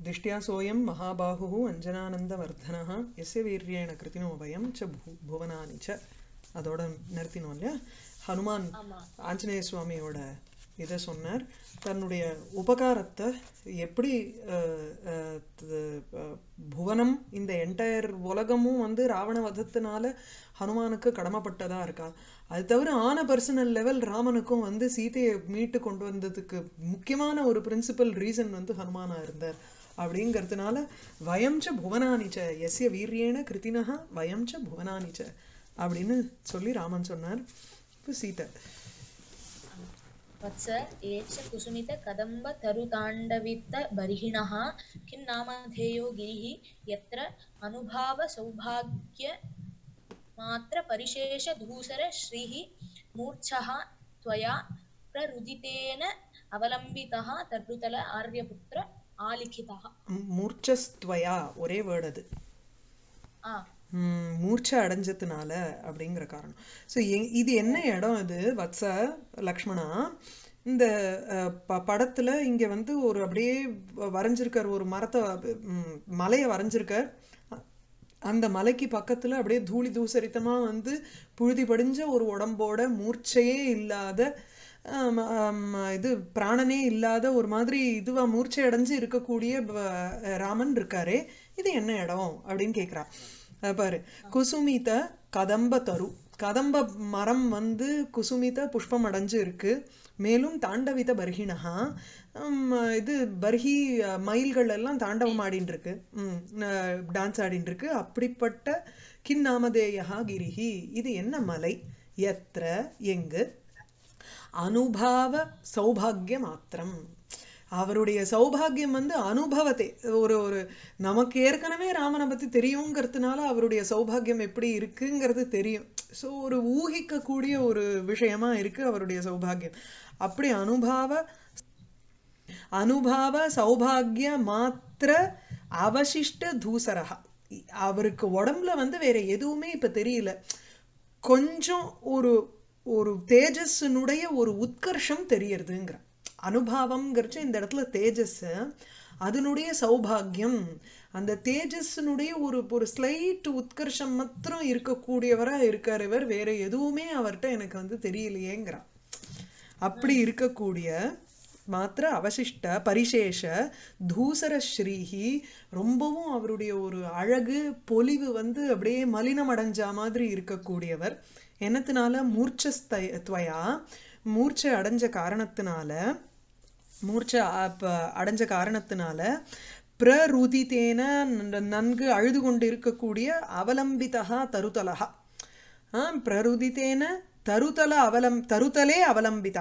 दिष्ट्या सोऽयं महाबाहुः अञ्जनानन्दवर्धनः यस्य वीर्येण कृतिनो वयं च भुवनानि च அதோட நிறுத்தினோம் இல்லையா ஹனுமான் ஆஞ்சநேய சுவாமியோட இதை சொன்னார் தன்னுடைய உபகாரத்தை எப்படி புவனம் இந்த என்டையர் உலகமும் வந்து ராவண வதத்தினால ஹனுமானுக்கு கடமைப்பட்டதா இருக்கா அது தவிர ஆன பர்சனல் லெவல் ராமனுக்கும் வந்து சீதையை மீட்டு கொண்டு வந்ததுக்கு முக்கியமான ஒரு பிரின்சிபல் ரீசன் வந்து ஹனுமானா இருந்தார் அப்படிங்கிறதுனால வயம்ச புவனானிச்ச எஸ்ய வீரியேன கிருத்தினஹ வயம்ச புவனானிச்ச அப்படின்னு சொல்லி ராமன் சொன்னார் இப்போ சீதை वत्स एच कुसुमित कदम्ब तरुताण्डवित बर्हिणः किं नामधेयो गिरिः यत्र अनुभाव सौभाग्य मात्र परिशेष धूसर श्रीः मूर्छः त्वया प्ररुदितेन अवलम्बितः तरुतल आर्यपुत्र आलिखितः मूर्छस्त्वया ஒரே வேர்ட் அது மூர்ச்சை அடைஞ்சதுனால அப்படிங்கிற காரணம் ஸோ இது என்ன இடம் இது வத்ச லக்ஷ்மணா இந்த படத்துல இங்க வந்து ஒரு அப்படியே வரைஞ்சிருக்கார் ஒரு மரத்தை மலையை வரைஞ்சிருக்கார் அந்த மலைக்கு பக்கத்துல அப்படியே தூளி தூசரித்தமா வந்து புழுதி படிஞ்ச ஒரு உடம்போட மூர்ச்சையே இல்லாத இது பிராணனே இல்லாத ஒரு மாதிரி இதுவா மூர்ச்சை அடைஞ்சு இருக்கக்கூடிய ராமன் இருக்காரே இது என்ன இடம் அப்படின்னு கேக்குறா பாரு குசுமித கதம்ப தரு கதம்ப மரம் வந்து குசுமித புஷ்பம் அடைஞ்சு இருக்கு மேலும் தாண்டவித பர்ஹிணஹா இது பர்ஹி மயில்கள் எல்லாம் தாண்டவம் ஆடின்னு இருக்கு டான்ஸ் ஆடின்னு இருக்கு அப்படிப்பட்ட கின்னாமதேயா கிரிஹி இது என்ன மலை எத்திர எங்கு அனுபாவ சௌபாகிய மாத்திரம் அவருடைய சௌபாகியம் வந்து அனுபவத்தை ஒரு ஒரு நமக்கு ஏற்கனவே ராமனை பத்தி தெரியுங்கிறதுனால அவருடைய சௌபாகியம் எப்படி இருக்குங்கிறது தெரியும் ஸோ ஒரு ஊகிக்கக்கூடிய ஒரு விஷயமா இருக்கு அவருடைய சௌபாகியம் அப்படி அனுபாவ சௌபாகிய மாத்திர அவசிஷ்ட தூசரகா அவருக்கு உடம்புல வந்து வேற எதுவுமே இப்ப தெரியல கொஞ்சம் ஒரு ஒரு தேஜஸினுடைய ஒரு உத்கர்ஷம் தெரியறதுங்கிற அனுபவம்ங்கிறச்சு இந்த இடத்துல தேஜஸ் அதனுடைய சௌபாகியம் அந்த தேஜஸினுடைய ஒரு ஒரு ஸ்லைட் உத்கர்ஷம் மாத்திரம் இருக்கக்கூடியவரா இருக்கார் இவர் வேற எதுவுமே அவர்கிட்ட எனக்கு வந்து தெரியலையேங்கிறான் அப்படி இருக்கக்கூடிய மாத்திர அவசிஷ்ட பரிசேஷ தூசர ஸ்ரீஹி ரொம்பவும் அவருடைய ஒரு அழகு பொலிவு வந்து அப்படியே மலினம் அடைஞ்ச மாதிரி இருக்கக்கூடியவர் என்னத்தினால மூர்ச்சஸ்துவயா மூர்ச்சை அடைஞ்ச காரணத்தினால பிரருதிதேன நன்கு அழுது கொண்டு இருக்கக்கூடிய அவலம்பிதா தருதலஹா பிரருதிதேன தருதலே அவலம்பிதா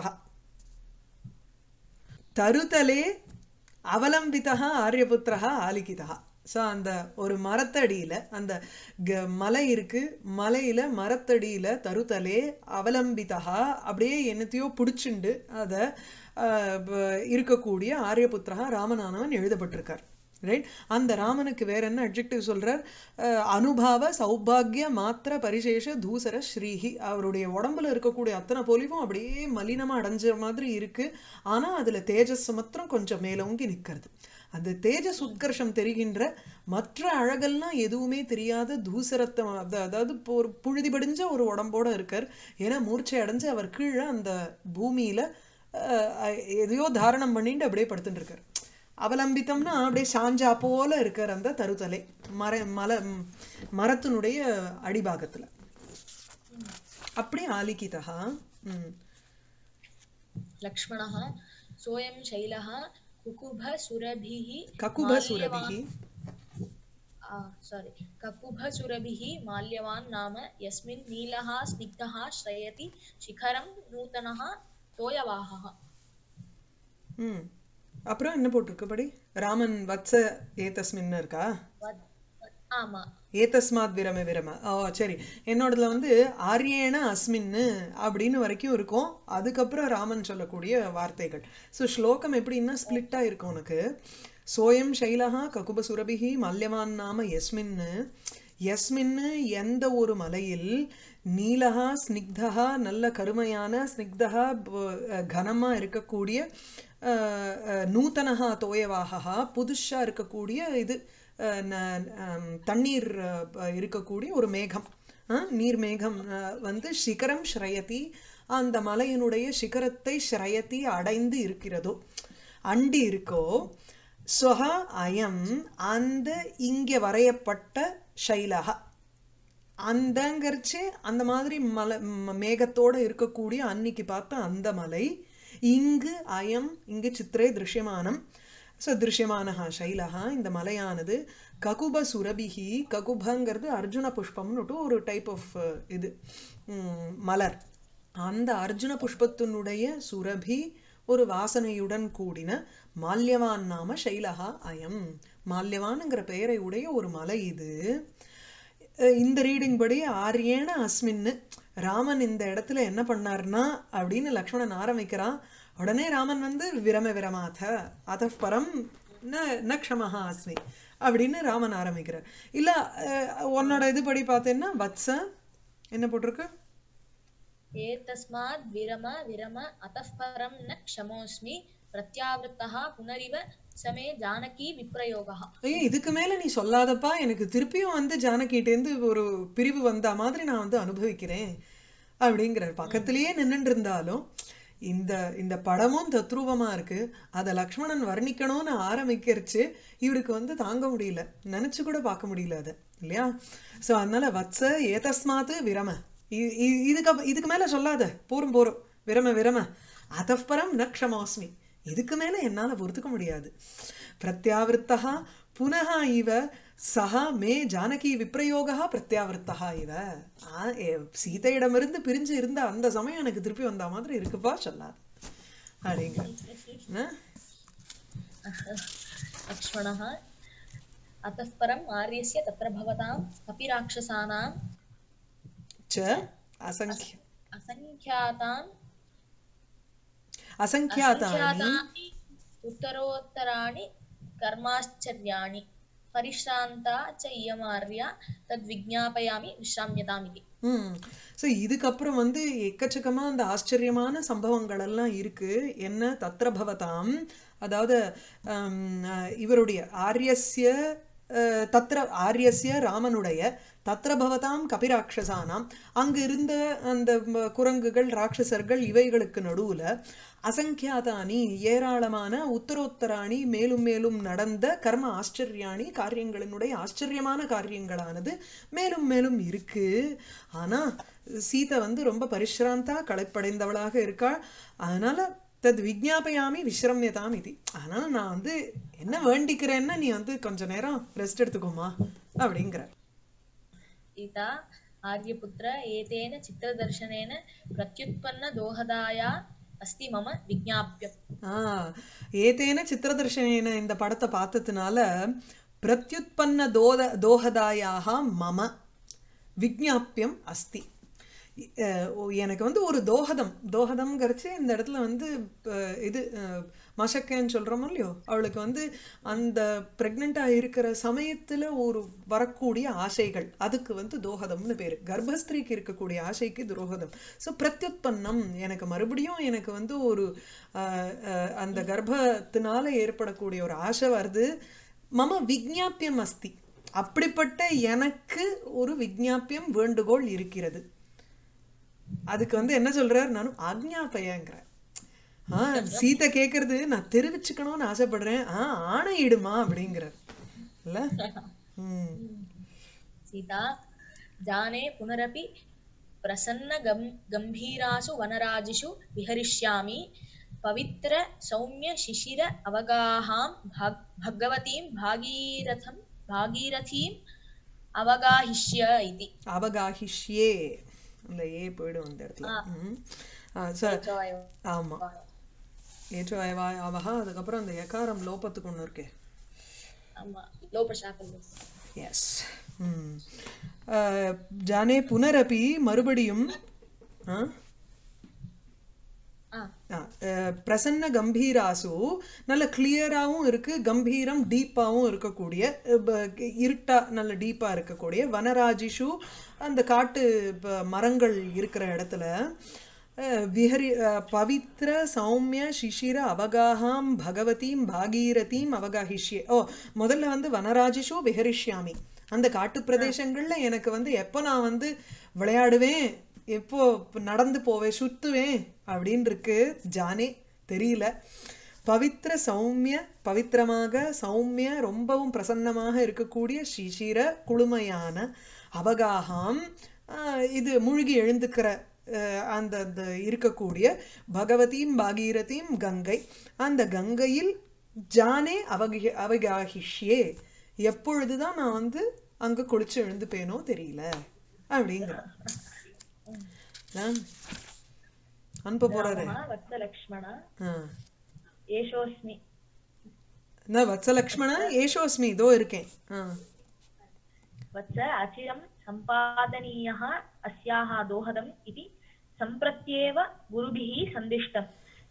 தருதலே அவலம்பிதா ஆரியபுத்திரா ஆலிகிதா ஸோ அந்த ஒரு மரத்தடியில அந்த மலை இருக்கு மலையில மரத்தடியில தருதலே அவலம்பிதா அப்படியே என்னத்தையோ பிடிச்சுண்டு அத இருக்கக்கூடிய ஆரியபுத்திரா ராமனானவன் எழுதப்பட்டிருக்கார் ரைட் அந்த ராமனுக்கு வேற என்ன அட்ஜெக்டிவ் சொல்றார் அனுபாவ சௌபாகிய மாத்திர பரிசேஷ தூசர ஸ்ரீஹி அவருடைய உடம்புல இருக்கக்கூடிய அத்தனை பொலிவும் அப்படியே மலினமா அடைஞ்ச மாதிரி இருக்கு ஆனா அதுல தேஜஸ் மாத்திரம் கொஞ்சம் மேலோங்கி நிக்கிறது அந்த தேஜஸ் உத்கர்ஷம் தெரிகின்ற மற்ற அழகெல்லாம் எதுவுமே தெரியாத தூசரத்தை அதாவது ஒரு புழுதி படிஞ்ச ஒரு உடம்போட இருக்கார் ஏன்னா மூர்ச்சை அடைஞ்சு அவர் கீழே அந்த பூமியில எதையோ தாரணம் பண்ணிட்டு அப்படியே படுத்துட்டு இருக்கார் அவலம்பித்தம்னா அப்படியே சாஞ்சா போல இருக்கார் அந்த தருதலை மரத்தினுடைய அடிபாகத்துல அப்படி ஆலிகிதா லக்ஷ்மணः சோயம் சைலः ककुभसुरभिः माल्यवान् नाम यस्मिन् नीलः स्निग्धः श्रयति शिखरं नूतनः तोयवाहः அப்புறம் என்ன போட்டிருக்கு படி ராமன் வத்ச ஏதஸ்மின் இருக்கா ஆமா ஏதஸ்மாத் விரம விரம சரி என்னோடதுல வந்து ஆரியேன அஸ்மின்னு அப்படின்னு வரைக்கும் இருக்கும் அதுக்கப்புறம் ராமன் சொல்லக்கூடிய வார்த்தைகள் ஸோ ஸ்லோகம் எப்படின்னா ஸ்பிளிட்டா இருக்கும் உனக்கு சோயம் சைலஹா ககுபசுரபிஹி மல்யவான் நாம யஸ்மின்னு யஸ்மின்னு எந்த ஒரு மலையில் நீலஹா ஸ்னிக்தஹா நல்ல கருமையான ஸ்னிக்தஹா கனமா இருக்கக்கூடிய நூதனஹா தோயவாகா புதுஷா இருக்கக்கூடிய இது தண்ணீர் இருக்கக்கூடிய ஒரு மேகம் நீர் மேகம் வந்து சிகரம் ஸ்ரயதி அந்த மலையினுடைய சிகரத்தை ஸ்ரயதி அடைந்து இருக்கிறதோ அண்டி இருக்கோ ஸ்வஹ அயம் அந்த இங்கே வரையப்பட்ட ஷைலஹா அந்தங்கரிச்சு அந்த மாதிரி மலை மேகத்தோட இருக்கக்கூடிய அன்னைக்கு பார்த்த அந்த மலை இங்கு அயம் இங்கு சித்திரே திருஷ்யமானம் ஸோ திருஷ்யமானஹா ஷைலஹா இந்த மலையானது ககுப சுரபிஹி ககுபங்கிறது அர்ஜுன புஷ்பம்னுட்டு ஒரு டைப் ஆஃப் இது மலர் அந்த அர்ஜுன புஷ்பத்தினுடைய சுரபி ஒரு வாசனையுடன் கூடின மால்யவான் நாம ஷைலஹா அயம் மால்யவான்ங்கிற பெயரை உடைய ஒரு மலை இது இந்த ரீடிங் படி ஆரியேன அஸ்மின்னு ராமன் இந்த இடத்துல என்ன பண்ணார்னா அப்படின்னு லக்ஷ்மணன் ஆரம்பிக்கிறான் உடனே ராமன் வந்து விரம விரமாத அத பரம் ந க்ஷமஹா அஸ்மி அப்படின்னு ராமன் ஆரம்பிக்கிறார் இல்ல உன்னோட இது படி பார்த்தேன்னா வத்ச என்ன போட்டிருக்கு ஏதஸ்மாத் விரம விரம அतः பரம் ந க்ஷமோஸ்மி பிரத்யாவிருத்தஹ புனரிவ சமே ஜானகி விப்ரயோகா. இதுக்கு மேல நீ சொல்லாதப்பா எனக்கு திருப்பியும் வந்து ஜானகிட்டேருந்து ஒரு பிரிவு வந்த மாதிரி நான் வந்து அனுபவிக்கிறேன் அப்படிங்கிறார். பக்கத்திலேயே நின்றுட்டு இருந்தாலும் இந்த இந்த படமும் தத்ரூபமா இருக்கு. அதை லக்ஷ்மணன் வர்ணிக்கணும்னு ஆரம்பிக்கிறச்சு இவருக்கு வந்து தாங்க முடியல, நினைச்சு கூட பார்க்க முடியல அது இல்லையா. ஸோ அதனால வத்ச ஏதஸ்மாத்து விரம, இதுக்கு மேல சொல்லாத, போரும் போரும் விரம விரம அதப்பரம் ந க்ஷமோஸ்மி, இதுக்கு மேல என்னால பொறுத்துக்க முடியாது. பிரத்யாவிருத்தா புனः இவ சஹ மே ஜானகி விப்ரயோகா பிரத்யாவிருத்தா இவ. சீதையிடமிருந்து பிரிஞ்சு இருந்த அந்த சமயம் எனக்கு திருப்பி வந்த மாதிரி இருக்குப்பா, சொல்லாது அப்படிங்க. லக்ஷ்மணः अतः परम् आर्यस्य तत्र भवताम् अपि राक्षसानां च असंख्यातानि उत्तरोत्तराणि कर्माश्चर्याणि परिश्रान्ता च इयमार्या तद्विज्ञापयामि विश्राम्यताम् इति. ஸோ இதுக்கப்புறம் வந்து எக்கச்சக்கமா அந்த ஆச்சரியமான சம்பவங்கள் எல்லாம் இருக்கு. என்ன தத்ர பவதாம், அதாவது இவருடைய ஆரியஸ்ய தத்ர ஆரியஸ்ய ராமனுடைய தத்ர பவதாம் கபிராட்சசானாம், அங்கு இருந்த அந்த குரங்குகள் ராட்சசர்கள் இவைகளுக்கு நடுவுல அசங்கியாதானி ஏராளமான உத்தரோத்தராணி மேலும் மேலும் நடந்த கர்ம ஆச்சரியாணி காரியங்களினுடைய ஆச்சரியமான காரியங்களானது மேலும் மேலும் இருக்கு. ஆனா சீதை வந்து ரொம்ப பரிஷ்ராந்தா களைப்படைந்தவளாக இருக்காள். அதனால தத் விஜ்ஞாபயாமி விஸ்ரம்யதாம் இது. அதனால நான் வந்து என்ன வேண்டிக்கிறேன்னா நீ வந்து கொஞ்ச நேரம் ரெஸ்ட் எடுத்துக்கோமா அப்படிங்கிற. சீதா ஆர்யபுத்திர ஏதேன சித்திரதர்சனேன பிரத்யுத்பன்ன தோஹதாயா அஸ்தி மம விஜ்ஞாப்யம். ஏதேன சித்திரதர்சனேன இந்த படத்தை பார்த்ததுனால பிரத்யுத்பன்ன தோஹதாயாக மம விஜ்ஞாப்யம் அஸ்தி. எனக்கு வந்து ஒரு தோஹதம்ங்கிறச்சு இந்த இடத்துல வந்து இது மசக்கன்னு சொல்றோமோ இல்லையோ, அவளுக்கு வந்து அந்த பிரெக்னெண்டா இருக்கிற சமயத்துல ஒரு வரக்கூடிய ஆசைகள், அதுக்கு வந்து தோஹதம்னு பேரு. கர்ப்பஸ்திரிக்கு இருக்கக்கூடிய ஆசைக்கு துரோகதம். ஸோ பிரத்யுத்பன்னம், எனக்கு மறுபடியும் எனக்கு வந்து ஒரு அந்த கர்ப்பத்தினால ஏற்படக்கூடிய ஒரு ஆசை வருது. மம விஜ்ஞாபியம் அஸ்தி, அப்படிப்பட்ட எனக்கு ஒரு விஜ்ஞாபியம் வேண்டுகோள் இருக்கிறது. அதுக்கு வந்து என்ன சொல்றாரு, நானும் ஆக்ஞாபயங்கிறேன். சீதை கேக்குறது நான் தெரிவிச்சுக்கணும்னு ஆசைப்படுறேன், ஆணையிடுமா அப்படிங்கிறார் இல்ல. சீதா ஜானே புனரபி பிரசன்ன கம்பீராசு வனராஜிஷு விஹரிஷ்யாமி பவித்ர சௌமிய சிசிர அவகாஹாம் பகவதீம் பாகீரதீம் அவகாஹிஷ்ய இதி. அவகாஹிஷ்யே, அந்த ஏ போயிடும் அந்த இடத்துல. ஆமா, ஏற்றோ அவஹா. அதுக்கப்புறம் அந்த எகாரம் லோபத்துக்கு ஒண்ணு இருக்கே. ஆமா, லோபசாகம். எஸ். ஜானே புனரபி, மறுபடியும் பிரசன்ன கம்பீராசு, நல்ல கிளியராகவும் இருக்கு, கம்பீரம் டீப்பாகவும் இருக்கக்கூடிய, இருட்டா நல்ல டீப்பா இருக்கக்கூடிய, வனராஜிஷு அந்த காட்டு மரங்கள் இருக்கிற இடத்துல, விஹரி பவித்ர சௌமிய சிசிர அவகாஹாம் பகவதீம் பாகீரதீம் அவகாஹிஷ்யே. ஓ, முதல்ல வந்து வனராஜிஷு விஹரிஷ்யாமி, அந்த காட்டு பிரதேசங்கள்ல எனக்கு வந்து எப்போ நான் வந்து விளையாடுவேன், எப்போ நடந்து போவேன், சுத்துவேன் அப்படின்னு இருக்கு. ஜானே தெரியல. பவித்ர சௌமிய, பவித்திரமாக, சௌமிய ரொம்பவும் பிரசன்னமாக இருக்கக்கூடிய, சிசிர குளுமையான, அவகாகம் இது மூழ்கி எழுந்துக்கிற அந்த அந்த இருக்கக்கூடிய, பகவதீம் பாகீரதீம் கங்கை, அந்த கங்கையில் ஜானே அவகாஹிஷ்யே, எப்பொழுதுதான் நான் வந்து அங்க குளிச்சு எழுந்துப்பேனோ தெரியல அப்படிங்கிற அனுப்ப போறாரு. வத்சலக்ஷ்மண ஆ, ஏஷோஸ்மி. நான் வத்சலக்ஷ்மண ஏஷோஸ்மி, இதோ இருக்கேன். ஆ, वत्स अचिरं सम्पादनीयः अस्याः दोहदम् इति सम्प्रत्येव गुरुभिः सन्दिष्टम्।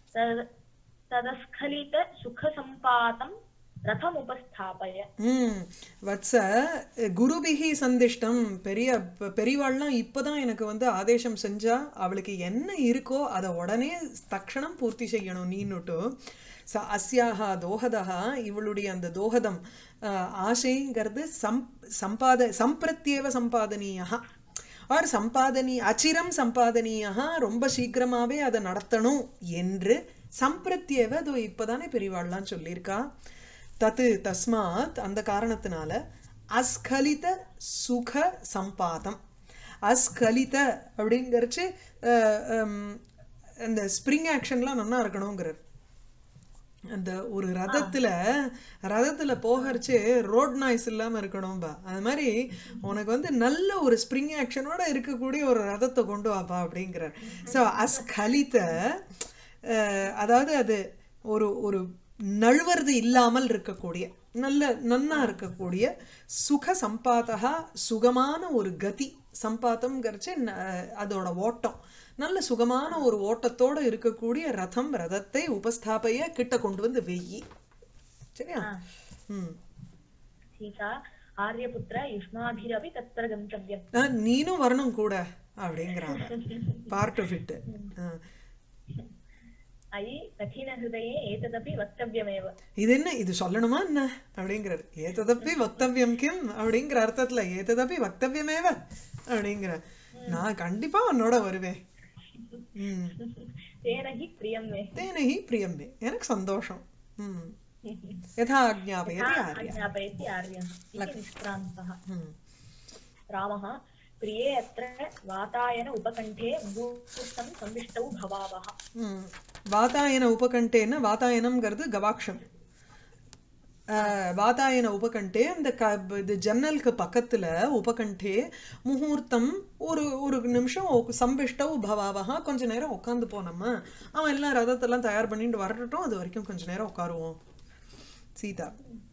तदस्खलितसुखसम्पातं रथमुपस्थापय. வத்ச குருபிகி சந்திஷ்டம். பெரியவாள்லாம் இப்பதான் எனக்கு வந்து ஆதேசம் செஞ்சா, அவளுக்கு என்ன இருக்கோ அதை உடனே தக்ஷணம் பூர்த்தி செய்யணும் நீன்னுட்டு. அஸ்யாஹா தோஹதா, இவளுடைய அந்த தோஹதம் ஆசைங்கிறது சம்பிரத்யேவ சம்பாதனீயா ஆர் அச்சிரம் சம்பாதனீயா, ரொம்ப சீக்கிரமாவே அதை நடத்தணும் என்று சம்பிரத்யேவ, அதோ இப்பதானே பெரியவாள்லாம் சொல்லியிருக்கா. தத்து தஸ்மாத், அந்த காரணத்தினால, அஸ்கலித சுக சம்பாதம். அஸ்கலித அப்படிங்கிறச்சு அந்த ஸ்ப்ரிங் ஆக்ஷன்லாம் நல்லா இருக்கணுங்கிறார். அந்த ஒரு ரதத்துல போகறச்சு ரோட் நாய்ஸ் இல்லாம இருக்கணும்பா. அது மாதிரி உனக்கு வந்து நல்ல ஒரு ஸ்ப்ரிங் ஆக்ஷனோட இருக்கக்கூடிய ஒரு ரதத்தை கொண்டு வாப்பா அப்படிங்கிறார். ஸோ அஸ்கலித, அதாவது அது ஒரு ஒரு நழுவது இல்லாமல் இருக்கக்கூடிய, நன்னா இருக்கக்கூடிய, சுக சம்பாதா, சுகமான ஒரு கதி. சம்பாத்தம்ங்கிறச்சு அதோட ஓட்டம், நல்ல சுகமான ஒரு ஓட்டத்தோட இருக்கக்கூடிய ரதம், ரதத்தை உபஸ்தாபைய கிட்ட கொண்டு வந்து வெய்யி. சரியா? சீதா ஆர்யபுத்திர யுஷ்மாபிரவி தத்ர கந்தவ்யம். நீனும் வரணும் கூட அப்படிங்கிறாங்க. Part of it. ஐ கடின ஹிருதயே ஏததபி வக்தவ்யமேவ. இது என்ன, இது சொல்லணுமா என்ன அப்படிங்கிறார். ஏததப்பி வக்தவ்யம் கிம் அப்படிங்கிற அர்த்தத்துல ஏததப்பி வக்தவ்யமேவ அப்படிங்கிற, நான் கண்டிப்பா உன்னோட வருவேன். தேனஹி பிரியம்மே, தேனஹி பிரியம்மே, எனக்கு சந்தோஷம். யதா ஆக்ஞாபயதி ஆர்யம் இதி நிஷ்க்ராந்தः. ராமः प्रिये अत्र वातायन उपकण्ठे मुहूर्तं संविष्टौ भवावः. वातायन उपकण्ठेन, वातायनம்ங்கிறது கவாக்ஷம். வாதாயன உபகண்டே, அந்த இது ஜன்னலுக்கு பக்கத்துல உபகண்டே, முகூர்த்தம், ஒரு ஒரு நிமிஷம் சம்பிஷ்டவ் பவாவஹா, கொஞ்ச நேரம் உட்காந்து போனோமா, அவன் எல்லாம் ரதத்தெல்லாம் தயார் பண்ணிட்டு வரட்டும், அது வரைக்கும் கொஞ்ச நேரம் உட்காருவோம். சீதா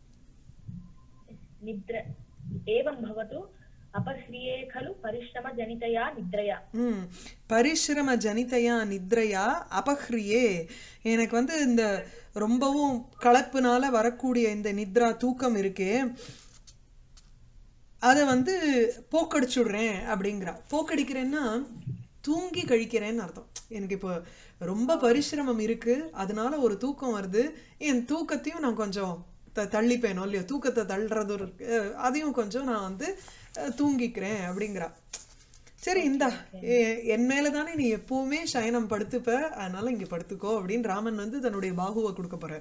நித்ர ஏவம் பவது அபஹ்ரியே खलु परिश्रम जनितया निद्रया. பரிஷ்ரம ஜனிதயா நித்ரயா அபஹ்ரியே, எனக்கு வந்து இந்த ரொம்பவும் கலப்புனால வரக்கூடிய இந்த நித்ரா தூக்கம் இருக்கே, அதை வந்து போக்கடிச்சுடுறேன் அப்படிங்கிறா. போக்கடிக்கிறேன்னா தூங்கி கழிக்கிறேன்னு அர்த்தம். எனக்கு இப்போ ரொம்ப பரிசிரமம் இருக்கு, அதனால ஒரு தூக்கம் வருது, என் தூக்கத்தையும் நான் கொஞ்சம் தள்ளிப்பேனோ இல்லையோ, தூக்கத்தை தள்ளுறது அதையும் கொஞ்சம் நான் வந்து தூங்கிக்கிறேன் அப்படிங்கிறா. சரி, இந்தா என் மேலதானே நீ எப்பவுமே சயனம் படுத்துப்ப, அதனால இங்க படுத்துக்கோ அப்படின்னு ராமன் வந்து தன்னுடைய பாகுவை கொடுக்க போற.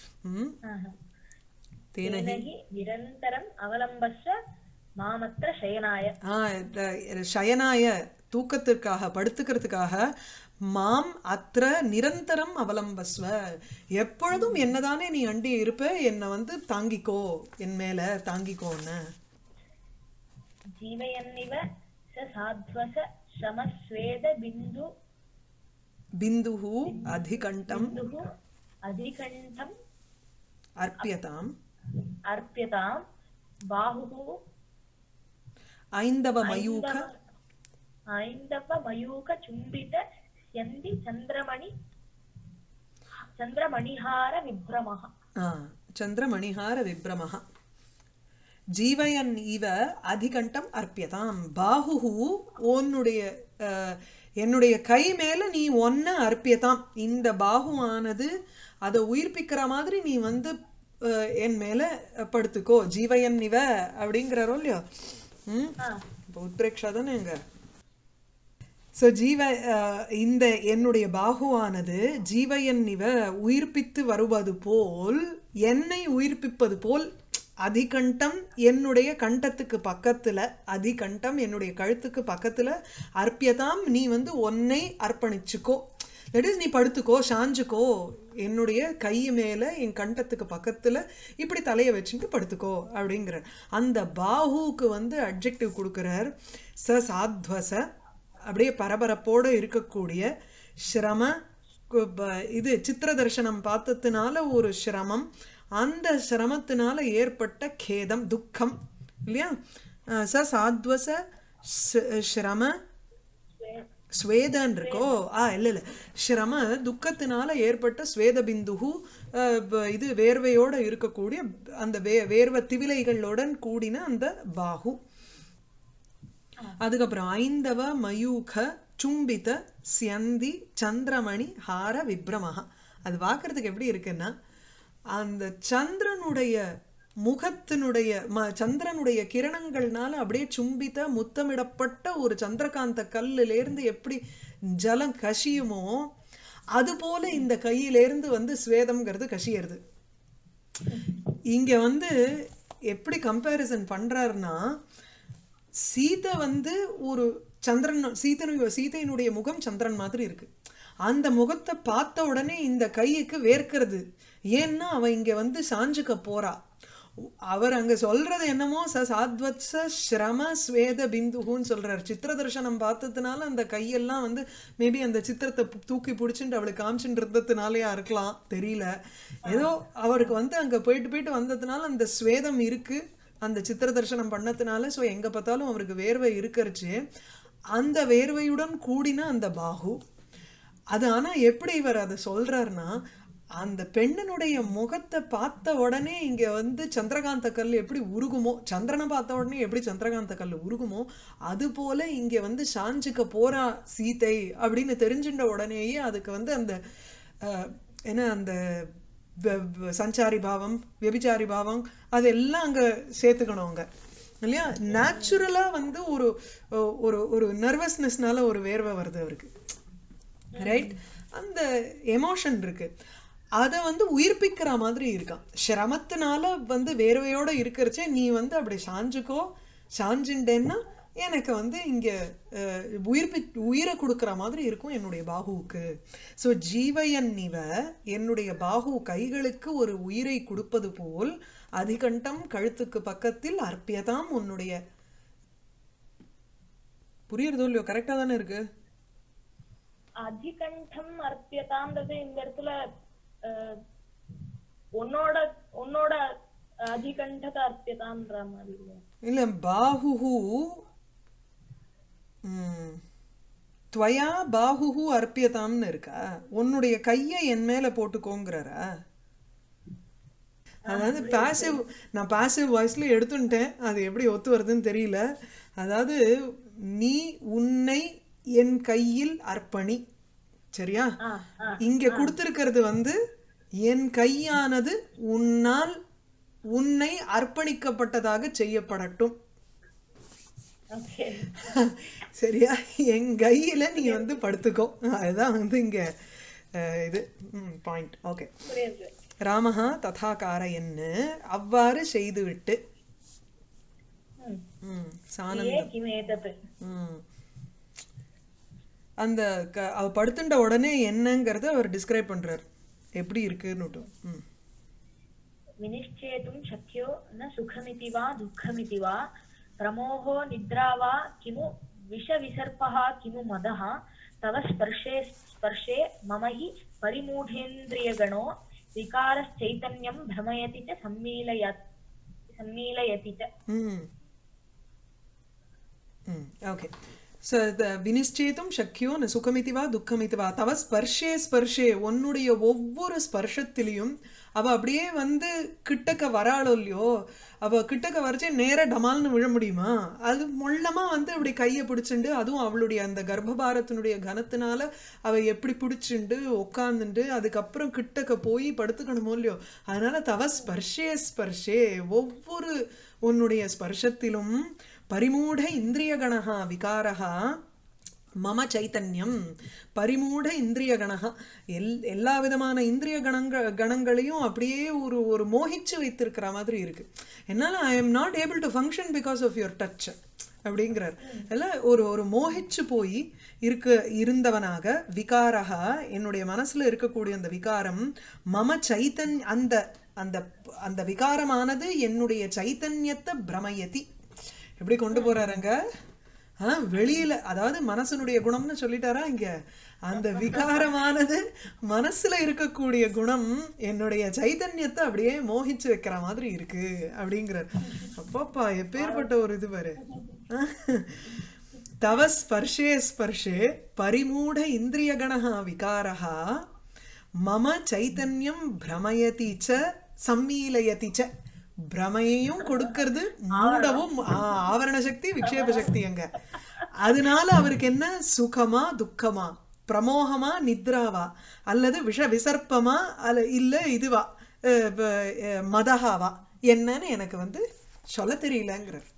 தேனஹி நிரந்தரம் அவலம்பஸ்ஸ மாமத்ர ஷயனாய. ஷயனாய தூக்கத்திற்காக, படுத்துக்கிறதுக்காக, மாம் அத்ர நிரந்தரம் அவலம்பஸ்வ, எப்பொழுதும் என்னதானே நீ அண்டி இருப்ப, என்னை வந்து தாங்கிக்கோ, என் மேல தாங்கிக்கோன்னு. ஜீவயன்னிவ சாத்வச சமஸ்வேத பிந்து பிந்துஹு அதிகண்டம் அர்ப்பியதாம் அர்ப்பியதாம் பாஹுஹு ஐந்தவ மயூக சும்பித யந்தி சந்திரமணிஹார விப்ரமஹ. சந்திரமணிஹார விப்ரமஹ. ஜீவயன் இவ அதிகண்டம் அர்ப்பியதாம் பாஹுஹு, உன்னுடைய என்னுடைய கை மேல நீ ஒன்ன அர்ப்பியதாம், இந்த பாகுவானது அதை உயிர்ப்பிக்கிற மாதிரி நீ வந்து என் மேல படுத்துக்கோ, ஜீவயன் இவ அப்படிங்கிறாரோ இல்லையோ. இப்போ உத்பிரேக்ஷா தானே இங்க. ஸோ இந்த என்னுடைய பாகுவானது ஜீவயன் இவ உயிர்ப்பித்து வருவது போல், என்னை உயிர்ப்பிப்பது போல், அதிகண்டம் என்னுடைய கண்டத்துக்கு பக்கத்துல, அதிகண்டம் என்னுடைய கழுத்துக்கு பக்கத்துல, அர்ப்பியதாம் நீ வந்து ஒன்னை அர்ப்பணிச்சுக்கோ, தட் இஸ் நீ படுத்துக்கோ, சாஞ்சுக்கோ, என்னுடைய கை மேல என் கண்டத்துக்கு பக்கத்துல இப்படி தலையை வச்சுட்டு படுத்துக்கோ அப்படிங்கிறார். அந்த பாகுவுக்கு வந்து அட்ஜெக்டிவ் கொடுக்கிறார், ச சாத்வச, அப்படியே பரபரப்போடு இருக்கக்கூடிய, ஸ்ரம, இது சித்திர தரிசனம் பார்த்ததுனால ஒரு சிரமம், அந்த சிரமத்தினால ஏற்பட்ட கேதம், துக்கம் இல்லையா. ச சாத்வச ஸ்ரம ஸ்வேதன் இருக்கோ, இல்ல ஸ்ரம துக்கத்தினால ஏற்பட்ட ஸ்வேத பிந்துகு, இது வேர்வையோட இருக்கக்கூடிய அந்த வேர்வை திவிலைகளுடன் கூடின அந்த பாகு. அதுக்கப்புறம் ஐந்தவ மயூக சும்பித சியந்தி சந்திரமணி ஹார விப்ரமஹா. அது பார்க்கறதுக்கு எப்படி இருக்குன்னா, அந்த சந்திரனுடைய முகத்தினுடைய சந்திரனுடைய கிரணங்கள்னால அப்படியே சும்பித்த முத்தமிடப்பட்ட ஒரு சந்திரகாந்த கல்லிலேருந்து எப்படி ஜலம் கசியுமோ அது போல இந்த கையிலேருந்து வந்து ஸ்வேதம்ங்கிறது கசியறது. இங்க வந்து எப்படி கம்பேரிசன் பண்றாருன்னா, சீதை வந்து ஒரு சந்திரன், சீதையினுடைய முகம் சந்திரன் மாதிரி இருக்கு. அந்த முகத்தை பார்த்த உடனே இந்த கைக்கு வேர்க்கிறது. ஏன்னா அவ இங்க வந்து சாஞ்சுக்க போறா. அவர் அங்க சொல்றது என்னமோ சாத்வத்ச ஸ்ரம ஸ்வேத பிந்துகுன்னு சொல்றாரு. சித்திர தரிசனம் பார்த்ததுனால அந்த கையெல்லாம் வந்து மேபி அந்த சித்திரத்தை தூக்கி பிடிச்சிட்டு அவளுக்கு காமிச்சுட்டு இருந்ததுனாலயா இருக்கலாம், தெரியல. ஏதோ அவருக்கு வந்து அங்க போயிட்டு வந்ததுனால அந்த ஸ்வேதம் இருக்கு அந்த சித்திர தரிசனம் பண்ணதுனால. ஸோ எங்க பார்த்தாலும் அவருக்கு வேர்வை இருக்கிறச்சு. அந்த வேர்வையுடன் கூடின அந்த பாகு அது. ஆனா எப்படி இவர் அதை சொல்றாருன்னா, அந்த பெண்ணனுடைய முகத்தை பார்த்த உடனே இங்க வந்து சந்திரகாந்த கல் எப்படி உருகுமோ, சந்திரனை பார்த்த உடனே எப்படி சந்திரகாந்த கல் உருகுமோ அது போல இங்க வந்து சாஞ்சுக்க போறா சீதை அப்படின்னு தெரிஞ்சுட்ட உடனேயே அதுக்கு வந்து அந்த என்ன அந்த சஞ்சாரி பாவம், வெபிச்சாரி பாவம் அதெல்லாம் அங்க சேர்த்துக்கணும் அங்க இல்லையா. நேச்சுரலா வந்து ஒரு ஒரு ஒரு நர்வஸ்னஸ்னால ஒரு வேர்வை வருது அவருக்கு, ரைட். அந்த எமோஷன் இருக்கு, அதை வந்து உயிர்ப்பிக்கிற மாதிரி இருக்கான். சிரமத்தினால வந்து வேர்வையோட இருக்கிறச்சே நீ வந்து அப்படி சாஞ்சுக்கோ, சாஞ்சுட்டேன்னா எனக்கு வந்து இங்க உயிரை கொடுக்குற மாதிரி இருக்கும் என்னுடைய பாகுவுக்கு. ஸோ ஜீவயன் இவ, என்னுடைய பாகு கைகளுக்கு ஒரு உயிரை கொடுப்பது போல், அதிகண்டம் கழுத்துக்கு பக்கத்தில் அர்ப்பியதாம் உன்னுடைய. புரியுறதோ இல்லையோ? கரெக்டா தானே இருக்கு. அதிகண்டம் அர்ப்பியதாம்ன்றது இந்த இடத்துல உன்னோட அதிகண்டத்தை அர்ப்பியதாம்ன்ற மாதிரி இல்ல. பாஹுஹு துவயா பாஹுஹு அர்ப்பியதாம்னு இருக்கா, உன்னுடைய கையை என் மேல போட்டுக்கோங்கிறாரா? அதாவது பாசிவ், நான் பாசிவ் வாய்ஸ்ல எடுத்துட்டேன், அது எப்படி ஒத்து வருதுன்னு தெரியல. அதாவது நீ உன்னை என் கையில் அர்ப்பணி, சரியா? இங்க கொடுத்திருக்கிறது வந்து என் கையானது உன்னால் உன்னை அர்ப்பணிக்கப்பட்டதாக செய்யப்படட்டும், சரியா? என் கையில நீ வந்து படுத்துக்கோ, அதுதான் வந்து இங்க இது பாயிண்ட். ஓகே. ராமஹா ததா காரயன்னு, அவ்வாறு செய்துவிட்டு. அந்த அவ படுத்துட்ட உடனே என்னங்கறத அவர் டிஸ்கிரைப் பண்றார், எப்படி இருக்குன்னு. விநிச்சேதும் சக்யோ ந சுகமிதி வா துக்கமிதி வா பிரமோஹோ நித்ரா வா கிமு விஷவிசர்பஹ கிமு மதஹ தவ ஸ்பர்ஷே மமஹி பரிமூಢேந்திரியகணோ விகாரச்சைதன்யம் பிரமயதி ச சம்மீலயதி ச. ஓகே. வினிச்சேதும் சக்கியோ ந சுகமிதிவா துக்கமிதிவா தவ ஸ்பர்ஷே ஸ்பர்ஷே உன்னுடைய ஒவ்வொரு ஸ்பர்ஷத்திலையும் அவ அப்படியே வந்து கிட்டக்க வராளோ இல்லையோ அவ கிட்டக்க வரைச்சே நேர டமால்னு விழ முடியுமா அது மொள்ளமா வந்து அப்படி கையை பிடிச்சுண்டு அதுவும் அவளுடைய அந்த கர்ப்பபாரத்தினுடைய கனத்தினால அவ எப்படி பிடிச்சுண்டு உட்காந்துண்டு அதுக்கப்புறம் கிட்டக்க போய் படுத்துக்கணுமோ இல்லையோ அதனால தவ ஸ்பர்ஷே ஸ்பர்ஷே ஒவ்வொரு உன்னுடைய ஸ்பர்ஷத்திலும் பரிமூட இந்திரிய கணஹா விகாரஹா மம சைத்தன்யம் பரிமூட இந்திரிய கணஹா எல்லா விதமான இந்திரிய கணங்களையும் அப்படியே ஒரு மோகிச்சு வைத்திருக்கிற மாதிரி இருக்கு என்னால I am not able to function because of your touch அப்படிங்கிறார் இல்ல ஒரு மோகிச்சு போய் இருந்தவனாக விகாரஹா என்னுடைய மனசுல இருக்கக்கூடிய அந்த விகாரம் மம அந்த அந்த அந்த விகாரமானது என்னுடைய சைத்தன்யத்தை பிரமயதி எப்படி கொண்டு போறாருங்க வெளியில அதாவது மனசனுடைய குணம்னு சொல்லிட்டாரா இங்க அந்த விகாரமானது மனசுல இருக்கக்கூடிய குணம் என்னுடைய சைதன்யத்தை அப்படியே மோகிச்சு வைக்கிற மாதிரி இருக்கு அப்படிங்கிறார் அப்பப்பா எப்பேற்பட்ட ஒரு இது பாரு தவ ஸ்பர்ஷே ஸ்பர்ஷே பரிமூட இந்திரிய கணஹா விகாரஹா மம சைதன்யம் பிரமயதி ச சம்மீலயதி ச பிரமையையும் கொடுக்கிறது மூடவும் ஆவரண சக்தி விக்ஷேப சக்தி அங்க அதனால அவருக்கு என்ன சுகமா துக்கமா பிரமோகமா நித்ராவா அல்லது விசர்ப்பமா இல்ல இதுவா மதஹாவா என்னன்னு எனக்கு வந்து சொல்ல தெரியலங்கிறார்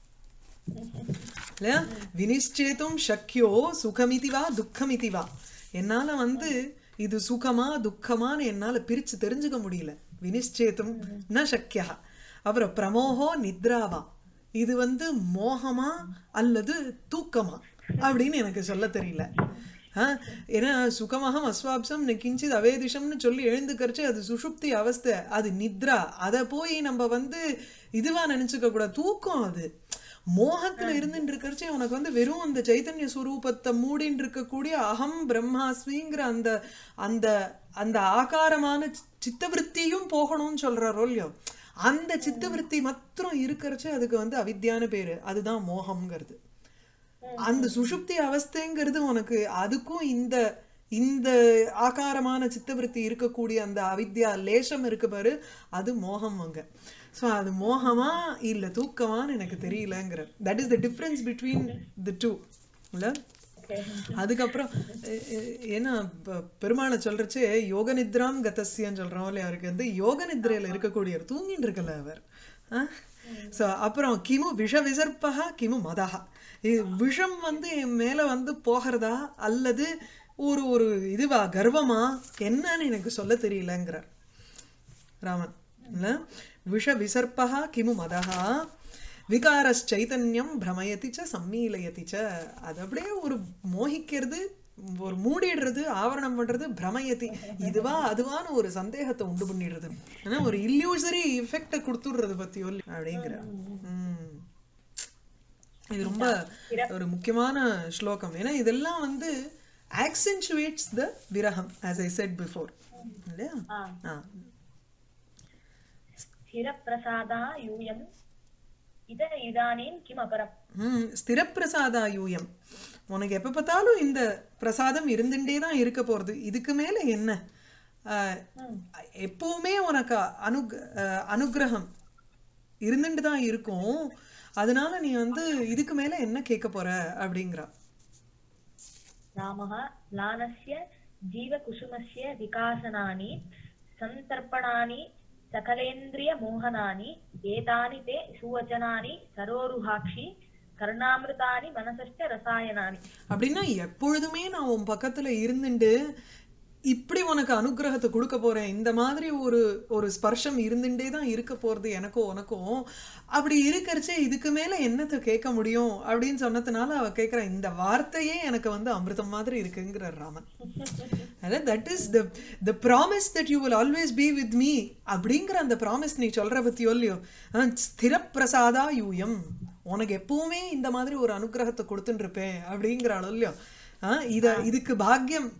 இல்லையா வினிச்சேதும் சக்கியோ சுகமிதிவா துக்கமிதிவா என்னால வந்து இது சுகமா துக்கமான்னு என்னால பிரிச்சு தெரிஞ்சுக்க முடியல வினிச்சேதும் ந சக்கியா அப்புறம் பிரமோகோ நித்ராவா இது வந்து மோகமா அல்லது தூக்கமா அப்படின்னு எனக்கு சொல்ல தெரியல ஏன்னா சுகமகம் அஸ்வாப்சம் கிஞ்சித் அவேதிஷம்னு சொல்லி எழுந்துக்கரிச்சு அது சுஷுப்தி அவஸ்தை அது நித்ரா அதை போய் நம்ம வந்து இதுவா நினைச்சுக்க கூடாது தூக்கம் அது மோகத்துல இருந்துட்டு இருக்கிறச்சு உனக்கு வந்து வெறும் அந்த சைத்தன்ய சுரூபத்தை மூடின்னு இருக்கக்கூடிய அகம் பிரம்மாஸ்மிங்கிற அந்த அந்த அந்த ஆகாரமான சித்தவருத்தியும் போகணும்னு சொல்றாரோ இல்லையோ அந்த சித்தவருத்தி மாத்திரம் இருக்கிறச்சு அதுக்கு வந்து அவித்யான பேரு அதுதான் மோகம்ங்கிறது அந்த சுஷுப்தி அவஸ்தைங்கிறது உனக்கு அதுக்கும் இந்த இந்த ஆகாரமான சித்தவருத்தி இருக்கக்கூடிய அந்த அவித்யா லேசம் இருக்கு பாரு அது மோகம் அங்க சோ அது மோகமா இல்ல தூக்கமான்னு எனக்கு தெரியலங்கிற that is the difference between the two இல்ல அதுக்கப்புறம் ஏன்னா பெருமாளை சொல்றச்சு யோக நித்ராம் கதஸ்யன்னு சொல்றோம் இல்லையா அவருக்கு வந்து யோக நித்ரையில இருக்கக்கூடியவர் தூங்கின்னு இருக்கல அவர் சோ அப்புறம் கிமு விஷ விசர்ப்பகா கிமு மதஹா விஷம் வந்து என் மேல வந்து போகிறதா அல்லது ஒரு ஒரு இதுவா கர்வமா என்னன்னு எனக்கு சொல்ல தெரியலங்கிறார் ராமன் இல்ல விஷ விசர்ப்பகா கிமு மதஹா விகாரச்சைதன்யம் பிரமயதி ச சம்மீலயதி ச அது அப்படியே ஒரு மோகிக்கிறது ஒரு மூடிடுறது ஆவரணம் பண்றது பிரமயதி இதுவா அதுவான்னு ஒரு சந்தேகத்தை உண்டு பண்ணிடுறது ஆனா ஒரு இல்லியூசரி எஃபெக்ட கொடுத்துடுறது பத்தி அப்படிங்கிற இது ரொம்ப ஒரு முக்கியமான ஸ்லோகம் ஏன்னா இதெல்லாம் வந்து accentuates the viraham as I said before இல்லையா ஸ்திரப்ரசாதா யூயம் இத இதானீம் கிம் அபரம் ஸ்திரப்ரசாதா யூயம் உனக்கு எப்ப பார்த்தாலும் இந்த பிரசாதம் இருந்துட்டே தான் இருக்க போறது இதுக்கு மேல என்ன எப்பவுமே உனக்கு அனுகிரகம் இருந்துட்டு தான் இருக்கும் அதனால நீ வந்து இதுக்கு மேல என்ன கேட்க போற அப்படிங்கறா ராமஹ லானஸ்ய ஜீவ குசுமஸ்ய விகாசனானி சந்தர்ப்பணானி சகலேந்திரிய மோகனானி ஏதானி தே சுவச்சனானி சரோருஹாக்ஷி கர்ணாமிருதானி மனசஸ்ட ரசாயனானி அப்படின்னா எப்பொழுதுமே நான் உன் பக்கத்துல இருந்துட்டு இப்படி உனக்கு அனுகிரகத்தை கொடுக்க போறேன் இந்த மாதிரி ஒரு ஒரு ஸ்பர்ஷம் இருந்துட்டே தான் இருக்க போறது எனக்கும் உனக்கும் அப்படி இருக்கிறச்சே இதுக்கு மேல என்னத்தை கேட்க முடியும் அப்படின்னு சொன்னதுனால அவ கேட்கிற இந்த வார்த்தையே எனக்கு வந்து அமிர்தம் மாதிரி இருக்குங்கிற Raman that is the promise that you will always be with me அப்படிங்கிற அந்த ப்ராமிஸ் நீ சொல்ற பத்தியோ இல்லையோ ஸ்திர பிரசாதா யூயம் உனக்கு எப்பவுமே இந்த மாதிரி ஒரு அனுகிரகத்தை கொடுத்துட்டு இருப்பேன் அப்படிங்கிறாளோ இல்லையோ இதுக்கு பாக்கியம்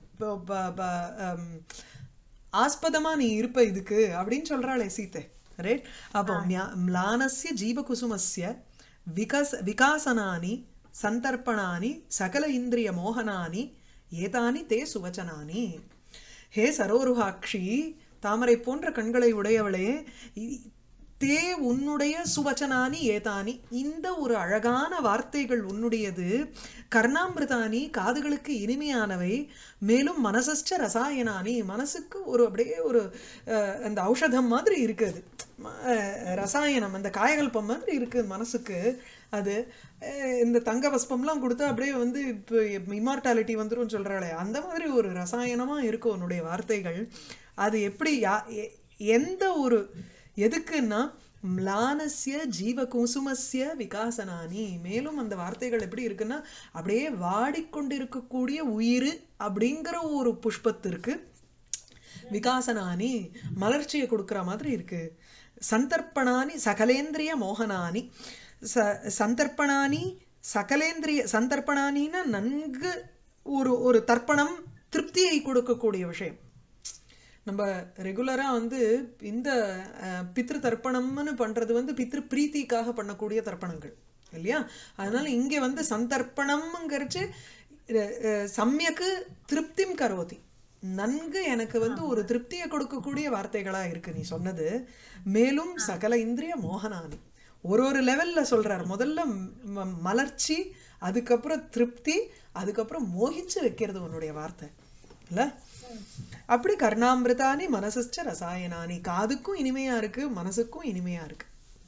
ஆஸ்பதமா நீ இருப்ப இதுக்கு அப்படின்னு சொல்றாளே சீத்தை ரைட் அப்போ ம்லானஸ்ய ஜீவகுசுமஸ்ய விகாசனானி சந்தர்ப்பணானி சகல இந்திரிய மோகனானி ஏதானி தே சுவச்சனானி. ஹே சரோருஹாக்ஷி, தாமரை போன்ற கண்களை உடையவளே, தே உன்னுடைய சுவச்சனானி ஏதானி, இந்த ஒரு அழகான வார்த்தைகள் உன்னுடையது, கர்ணாமிருதானி காதுகளுக்கு இனிமையானவை, மேலும் மனசஸ்ச ரசாயனானி மனசுக்கு ஒரு அப்படியே ஒரு அந்த ஔஷதம் மாதிரி இருக்குது, ரசாயனம் அந்த காயகல்பம் மாதிரி இருக்கு மனசுக்கு. அது இந்த தங்க பஸ்பம்லாம் கொடுத்தா அப்படியே வந்து இப்போ இமார்டாலிட்டி வந்துடும் சொல்றாளே, அந்த மாதிரி ஒரு ரசாயனமா இருக்கும் உன்னுடைய வார்த்தைகள். அது எப்படி எந்த ஒரு எதுக்குன்னா ம்லானஸ்ய ஜீவ குசுமஸ்ய விகாசனானி, மேலும் அந்த வார்த்தைகள் எப்படி இருக்குன்னா அப்படியே வாடிக்கொண்டிருக்கக்கூடிய உயிர் அப்படிங்கிற ஒரு புஷ்பத்திற்கு விகாசனானி மலர்ச்சியை கொடுக்குற மாதிரி இருக்கு. சந்தர்ப்பணானி சகலேந்திரிய மோகனானி, சந்தர்ப்பணானி சகலேந்திரிய, சந்தர்ப்பணானின்னா நன்கு ஒரு ஒரு தர்ப்பணம் திருப்தியை கொடுக்கக்கூடிய விஷயம். நம்ம ரெகுலரா வந்து இந்த பித்ரு தர்ப்பணம்னு பண்றது வந்து பித்ரு பிரீத்திக்காக பண்ணக்கூடிய தர்ப்பணங்கள் இல்லையா. அதனால இங்க வந்து சந்தர்ப்பணம்ங்கிறச்சு சமயக்கு திருப்திம் கரோதி, நன்கு எனக்கு வந்து ஒரு திருப்தியை கொடுக்கக்கூடிய வார்த்தைகளா இருக்கு நீ சொன்னது. மேலும் சகல இந்திரிய மோகனானி, ஒரு ஒரு லெவல்ல சொல்றார். முதல்ல மலர்ச்சி, அதுக்கப்புறம் திருப்தி, அதுக்கப்புறம் மோகிச்சு வைக்கிறது உன்னுடைய வார்த்தை இல்ல. அப்படி கர்ணாமிருதானி மனசஸ்ச ரசாயனானி, காதுக்கும் இனிமையா இருக்கு மனசுக்கும் இனிமையா இருக்கு.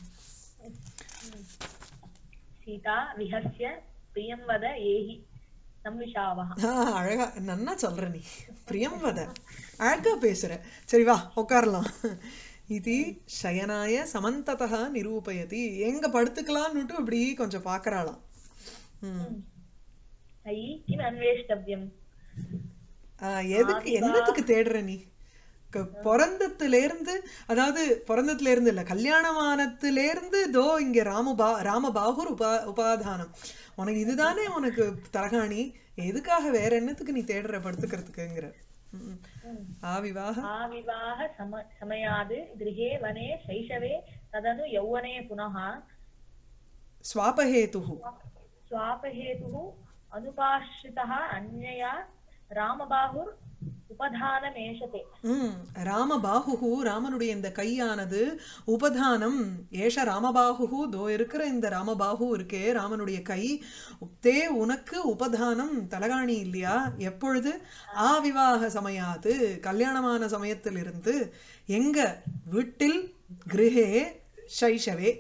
சீதா விஹஸ்ய பிரியம் வத ஏஹி சம்விஷாவஹ. அழகா நன்னா சொல்ற நீ, பிரியம் வத அழகா பேசுற. சரி வா உட்காரலாம். இது சயனாய சமந்ததா நிரூபயதி, எங்க படுத்துக்கலாம்னுட்டு இப்படி கொஞ்சம் பாக்குறாளாம். ஐ கிம் அன்வேஷ்டவ்யம், எதுக்கு என்னத்துக்கு தேடுற நீ? பிறந்தத்துல இருந்து, அதாவது பிறந்தத்துல இருந்து இல்ல கல்யாணமானத்துல இருந்து தோ இங்க ராமபாகுர் உபாதானம், உனக்கு இதுதானே உனக்கு தலகாணி, எதுக்காக வேற என்னத்துக்கு நீ தேடுற படுத்துக்கிறதுக்குங்கிற. ஆவிவாக சமயாது கிருஹே வனே சைஷவே ததனு யௌவனே புனः ஸ்வாபஹேதுஹு அனுபாஸ்ரிதः அன்யயா ராமபாகுர் உபதானமேஷதே. ராமபாஹு, ராமனுடைய இந்த கையானது உபதானம், ஏஷ ராமபாஹு, தோ இருக்கிற இந்த ராமபாஹு இருக்கே ராமனுடைய கை, தே உனக்கு உபதானம் தலகாணி இல்லையா? எப்பொழுது? ஆவிவாக சமயாது, கல்யாணமான சமயத்திலிருந்து. எங்க? வீட்டில், கிருஹே சைஷவே,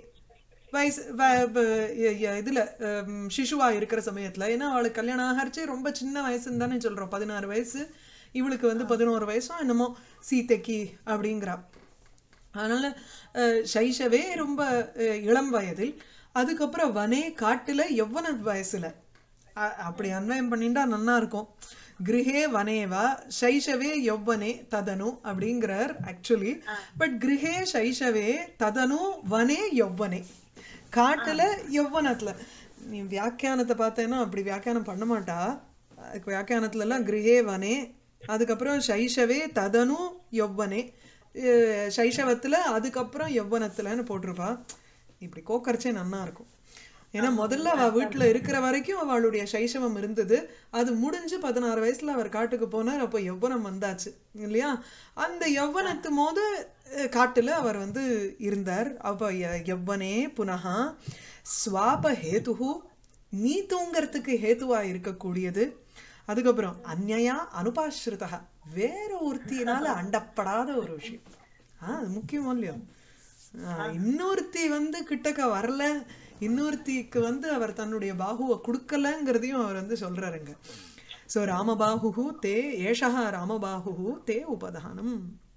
இதுல சிசுவா இருக்கிற சமயத்துல. ஏன்னா அவளுக்கு கல்யாணம் ஆகரிச்சு ரொம்ப சின்ன வயசுன்னு தானே சொல்றோம், 16 வயசு, இவளுக்கு வந்து 11 வயசும் என்னமோ சீதைக்கு அப்படிங்கிறா. அதனால சைஷவே ரொம்ப இளம் வயதில், அதுக்கப்புறம் வனே காட்டுல யௌவன வயசுல. அப்படி அன்வயம் பண்ணிட்டா நன்னா இருக்கும். கிருஹே வனேவா சைஷவே யௌவனே ததனு அப்படிங்கிறார் ஆக்சுவலி. பட் கிருஹே சைஷவே ததனு வனே யௌவனே, காட்டுல யௌவனத்துல. நீ வியாக்கியானத்தை பார்த்தேன்னா அப்படி வியாக்கியானம் பண்ண மாட்டா. வியாக்கியானத்துல எல்லாம் கிருஹே வனே, அதுக்கப்புறம் சைஷவே ததனு யௌவனே, சைஷவத்துல அதுக்கப்புறம் யௌவனத்துலன்னு போட்டிருப்பா. இப்படி கோக்கரிச்சே நன்னா இருக்கும். ஏன்னா முதல்ல அவ வீட்டுல இருக்கிற வரைக்கும் அவளுடைய சைஷவம் இருந்தது, அது முடிஞ்சு 16 வயசுல அவர் காட்டுக்கு போனார், அப்போ யௌவனம் வந்தாச்சு இல்லையா. அந்த யௌவனத்து போது காட்டுல அவர் வந்து இருந்தார். அப்ப யௌவனே புனஹா ஸ்வாப ஹேதுஹு, நீ தூங்கறதுக்கு ஹேதுவா இருக்கக்கூடியது. அதுக்கப்புறம் அந்நயா அனுபாஸ்ருதா, வேற ஒருத்தினால அண்டப்படாத ஒரு விஷயம். அது முக்கியமோ இல்லையோ. இன்னொருத்தி வந்து கிட்டக்க வரல, இன்னொருத்திக்கு வந்து அவர் தன்னுடைய பாகுவை கொடுக்கலங்கிறதையும் அவர் வந்து சொல்றாருங்க. சோ ராமபாஹு தே ஏஷா ராமபாஹு தே உபதானம்,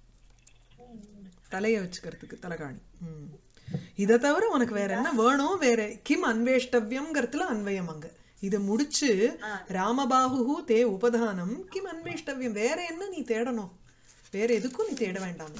தலைய வச்சுக்கிறதுக்கு தலகாணி. இதை தவிர உனக்கு வேற என்ன வேணும்? வேற கிம் அன்வேஷ்டவ்யம்ங்கிறதுல அன்வயம் அங்க. இதை முடிச்சு ராமபாஹு தே உபதானம் கிம் அன்வேஷ்டவ்யம், வேற என்ன நீ தேடணும்? வேற எதுக்கும் நீ தேட வேண்டாம்.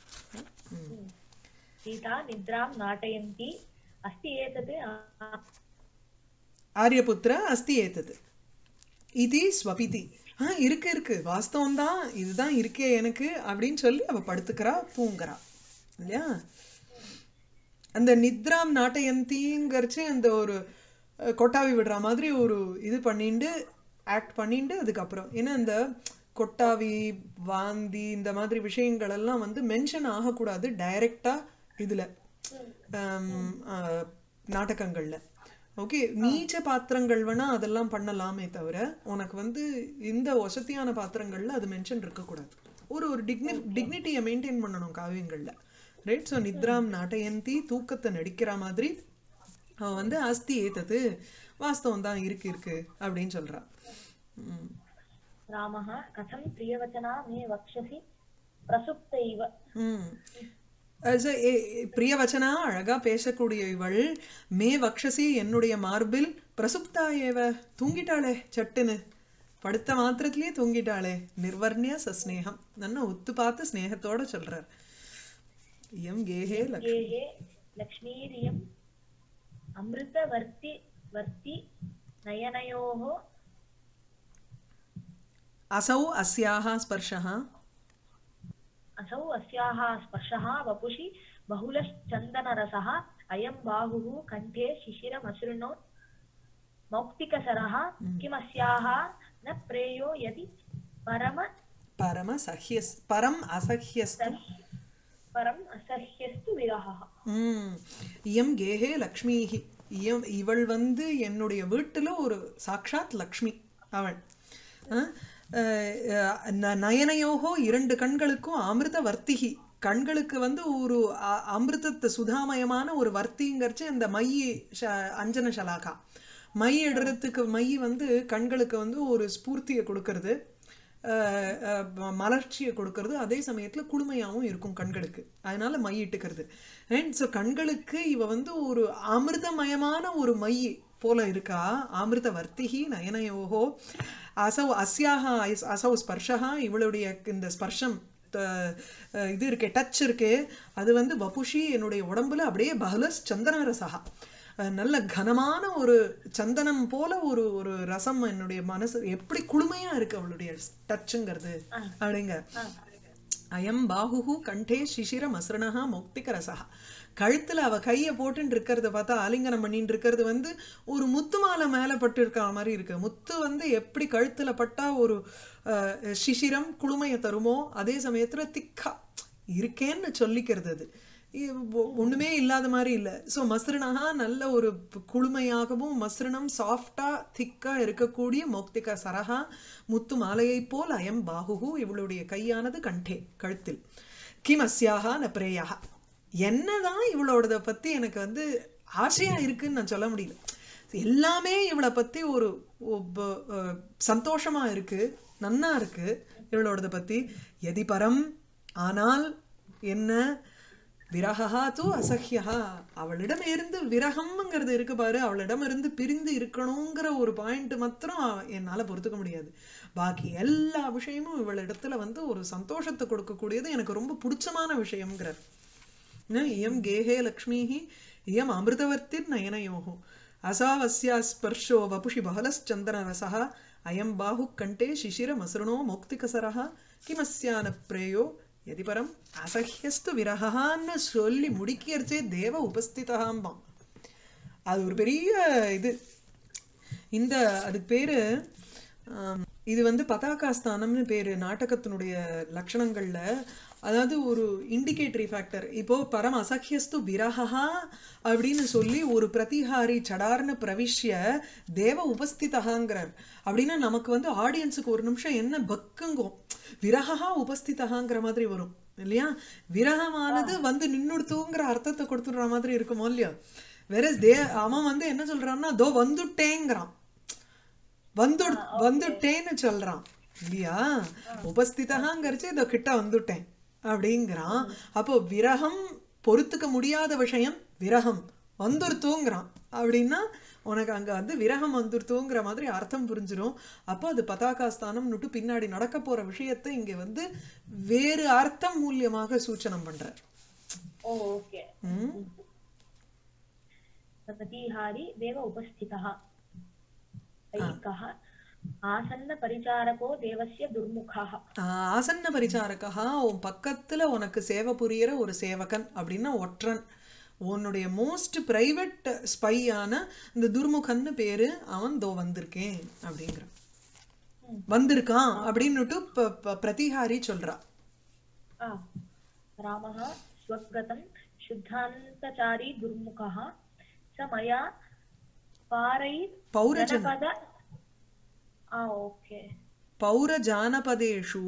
சீதா நித்ராம் நாட்டயந்தி அஸ்தி ஏதது ஆரியபுத்திர அஸ்தி ஏதது இது ஸ்வபிதி. இருக்கு இருக்கு, வாஸ்தவம் தான், இதுதான் இருக்கே எனக்கு அப்படின்னு சொல்லி அவ படுத்துக்கிறா, தூங்குறா இல்லையா. அந்த நித்ராம் நாட்டயந்திங்கிறச்சு அந்த ஒரு கொட்டாவி விடுற மாதிரி ஒரு இது பண்ணிட்டு ஆக்ட் பண்ணிட்டு அதுக்கப்புறம் ஏன்னா இந்த கொட்டாவி வாந்தி இந்த மாதிரி விஷயங்கள் எல்லாம் வந்து மென்ஷன் ஆகக்கூடாது டைரக்டா இதுல நாடகங்கள்ல. ஓகே, நீச்ச பாத்திரங்கள் வேணா அதெல்லாம் பண்ணலாமே தவிர உனக்கு வந்து இந்த வசதியான பாத்திரங்கள்ல அது மென்ஷன் இருக்கக்கூடாது. ஒரு ஒரு டிக்னிட்டியை மெயின்டைன் பண்ணணும் காவியங்கள்ல, ரைட்? ஸோ நித்ராம் நாட்டயந்தி, தூக்கத்தை நடிக்கிற மாதிரி அவன் வந்து அஸ்தி ஏத்தது வாஸ்தவம் தான் இருக்கு அப்படின்னு சொல்றா. ராமः கதம் பிரியவச்சனா மே வக்ஷசி பிரசுப்தைவ. பிரியவச்சனா, அழகா பேசக்கூடிய இவள், மே வக்ஷசி, என்னுடைய மார்பில், பிரசுப்தா ஏவ, தூங்கிட்டாளே சட்டுன்னு, படுத்த மாத்திரத்திலேயே தூங்கிட்டாளே, நிர்வர்ணிய சஸ்நேகம், நன்ன ஒத்து பார்த்து ஸ்நேகத்தோட சொல்றார். இயம் கேஹே லக்ஷ்மீரியம் அமிர்த வர்த்தி நயனயோः असौ अस्याः स्पर्शः वपुषि बहुलश्चन्दनरसः अयं बाहुः कण्ठे शिशिरमसृणो मौक्तिकसरः किमस्याः न प्रेयो यदि परम असह्यस्तु विरहः. इयं गेहे लक्ष्मीः, இவள் வந்து என்னுடைய வீட்டுல ஒரு சாட்சாத் லக்ஷ்மி அவள். நயனையோகோ, இரண்டு கண்களுக்கும், அமிர்த வர்த்திகி, கண்களுக்கு வந்து ஒரு அமிர்தத்தை சுதாமயமான ஒரு வர்த்திங்கிறச்சு அந்த மை அஞ்சன சலாகா, மை இடுறதுக்கு மை வந்து கண்களுக்கு வந்து ஒரு ஸ்பூர்த்தியை கொடுக்கறது, மலர்ச்சியை கொடுக்கறது, அதே சமயத்துல குளுமையாவும் இருக்கும் கண்களுக்கு, அதனால மை இட்டுக்கிறது. அண்ட் ஸோ கண்களுக்கு இவ வந்து ஒரு அமிர்தமயமான ஒரு மை போல இருக்கா. அமிர்த வர்த்திகி நயனயோகோ அசௌ ஸ்பர்ஷா, இவளுடைய இந்த ஸ்பர்ஷம் இது இருக்கே, டச் இருக்கே, அது வந்து வபுஷி, என்னுடைய உடம்புல அப்படியே பஹலஸ் சந்தன ரசகா, நல்ல கனமான ஒரு சந்தனம் போல ஒரு ஒரு ரசம் என்னுடைய மனசு எப்படி குளுமையா இருக்கு அவளுடைய டச்சுங்கிறது அப்படிங்க. அயம் பாஹு கண்டே சிசிர மஸ்ரணா மௌக்திக ரசகா, கழுத்துல அவ கைய போட்டுன்னு இருக்கிறத பார்த்தா, ஆலிங்கனம் பண்ணிட்டு இருக்கிறது வந்து ஒரு முத்து மாலை மேல பட்டு இருக்கிற மாதிரி இருக்கு. முத்து வந்து எப்படி கழுத்துல பட்டா ஒரு சிசிரம் குளுமையை தருமோ, அதே சமயத்துல திக்கா இருக்கேன்னு சொல்லிக்கிறது, அது ஒண்ணுமே இல்லாத மாதிரி இல்லை. ஸோ மஸ்ருணகா நல்ல ஒரு குளுமையாகவும், மஸ்ருணம் சாஃப்டா திக்கா இருக்கக்கூடிய மௌக்திக சரஹா, முத்து மாலையை போல், அயம் பாஹு, இவளுடைய கையானது கண்டே கழுத்தில், கிம் அஸ்யாஹா ந பிரேயாக, என்னதான் இவளோடத பத்தி எனக்கு வந்து ஆசையா இருக்குன்னு நான் சொல்ல முடியல. எல்லாமே இவளை பத்தி ஒரு சந்தோஷமா இருக்கு, நன்னா இருக்கு இவளோடத பத்தி. எதி பரம், ஆனால் என்ன, விரகா தூ அசஹ்யா, அவளிடம் இருந்து விரகம்ங்கிறது இருக்கு பாரு, அவளிடம் இருந்து பிரிந்து இருக்கணுங்கிற ஒரு பாயிண்ட் மாத்திரம் என்னால பொறுத்துக்க முடியாது. பாக்கி எல்லா விஷயமும் இவளிடத்துல வந்து ஒரு சந்தோஷத்தை கொடுக்கக்கூடியது, எனக்கு ரொம்ப பிடிச்சமான விஷயம்ங்கிறார். இயம் கேஹே லக்ஷ்மீஹி இயம் அமிர்தவர்த்திர் நயனயோஹோ அசாவஸ்யா ஸ்பர்ஷோ வபுஷி பஹலஸ்சந்தன ரசஹ அயம் பாஹு கண்டே சிசிர மஸ்ருணோ மௌக்திகசரஹ கிமஸ்யான பிரேயோ எதிபரம் அசஹ்யஸ்து விரகான்னு சொல்லி முடிக்கிறச்சே தேவ உபஸ்திதாம்பாம். அது ஒரு பெரிய இது. இந்த அதுக்கு பேரு இது வந்து பதாகாஸ்தானம்னு பேரு நாடகத்தினுடைய லட்சணங்கள்ல. அதாவது ஒரு இண்டிகேட்டரி ஃபேக்டர். இப்போ பரம் அசஹ்யஸ்து விரஹா அப்படின்னு சொல்லி ஒரு பிரதிஹாரி சடார்னு பிரவிஷ்ய தேவ உபஸ்திதகாங்கிறார். அப்படின்னா நமக்கு வந்து ஆடியன்ஸுக்கு ஒரு நிமிஷம் என்ன பக்குங்கும், விரஹா உபஸ்திதகாங்கிற மாதிரி வரும் இல்லையா? விரகமானது வந்து நின்னுடுத்துங்கிற அர்த்தத்தை கொடுத்துடுற மாதிரி இருக்குமோ இல்லையா? வேற அவன் வந்து என்ன சொல்றான்னா, தோ வந்துட்டேங்கிறான், வந்துட்டேன்னு சொல்றான் இல்லையா? உபஸ்திதகாங்கிறச்சு இதோ கிட்ட வந்துட்டேன் அப்படிங்கிறான். அப்போ விரகம் பொறுத்துக்க முடியாத விஷயம் விரகம் வந்துருத்தூங்கிறான் அப்படின்னா உனக்கு அங்க வந்து விரகம் வந்துருத்தூங்கிற மாதிரி அர்த்தம் புரிஞ்சிடும். அப்போ அது பதாகாஸ்தானம்னுட்டு பின்னாடி நடக்க போற விஷயத்தை இங்க வந்து வேறு அர்த்தம் மூலியமாக சூச்சனம் பண்ற. தேவ உபஸ்திதः ஆசன்ன பரிசாரகோ தேவஸ்ய துர்முகः. ஆசன்ன பரிசாரகா, உன் பக்கத்துல உனக்கு சேவை புரியற ஒரு சேவகன் அப்படின்னா ஒற்றன். உன்னுடைய மோஸ்ட் பிரைவேட் ஸ்பையான இந்த துர்முகன்னு பேரு அவன் தோ வந்திருக்கேன் அப்படிங்கிறான். வந்திருக்கான் அப்படின்னுட்டு பிரதிஹாரி சொல்றா. रामः स्वगतं शुद्धान्तचारी दुर्मुखः स मया पौरजनपद ओके पौरजानपदेषु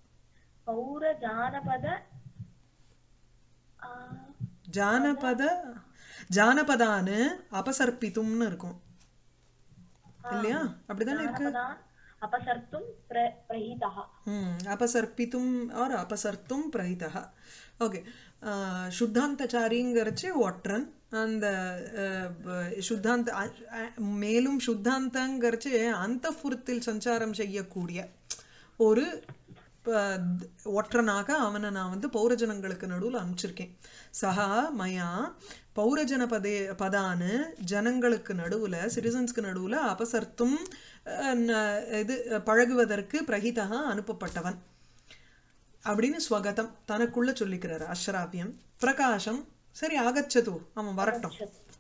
ஜானபதான்னு அபசர்ப்பித்தும்னு இருக்கும் இல்லையா? அப்படிதானே இருக்கு. अपसर्तुं प्रहितः अपसर्पितुं और अपसर्तुं प्रहितः. ஓகே, சுத்தாந்தச்சாரிங்கிறச்சு ஒற்றன். அந்த சுத்தாந்த மேலும் சுத்தாந்தங்கிறச்சு அந்தப்புறத்தில் சஞ்சாரம் செய்யக்கூடிய ஒரு ஒற்றனாக அவனை நான் வந்து பௌரஜனங்களுக்கு நடுவில் அனுப்பிச்சிருக்கேன். சஹா மயா பௌரஜன பதான்னு ஜனங்களுக்கு நடுவுல சிட்டிசன்ஸ்க்கு நடுவுல அபசர்த்தும் இது பழகுவதற்கு பிரஹிதா அனுப்பப்பட்டவன் அப்படின்னு ஸ்வகதம் தனக்குள்ள சொல்லிக்கிறார் அஷ்ராவியம். பிரகாசம் சரி ஆகச்சது, அவன் வரட்டும்.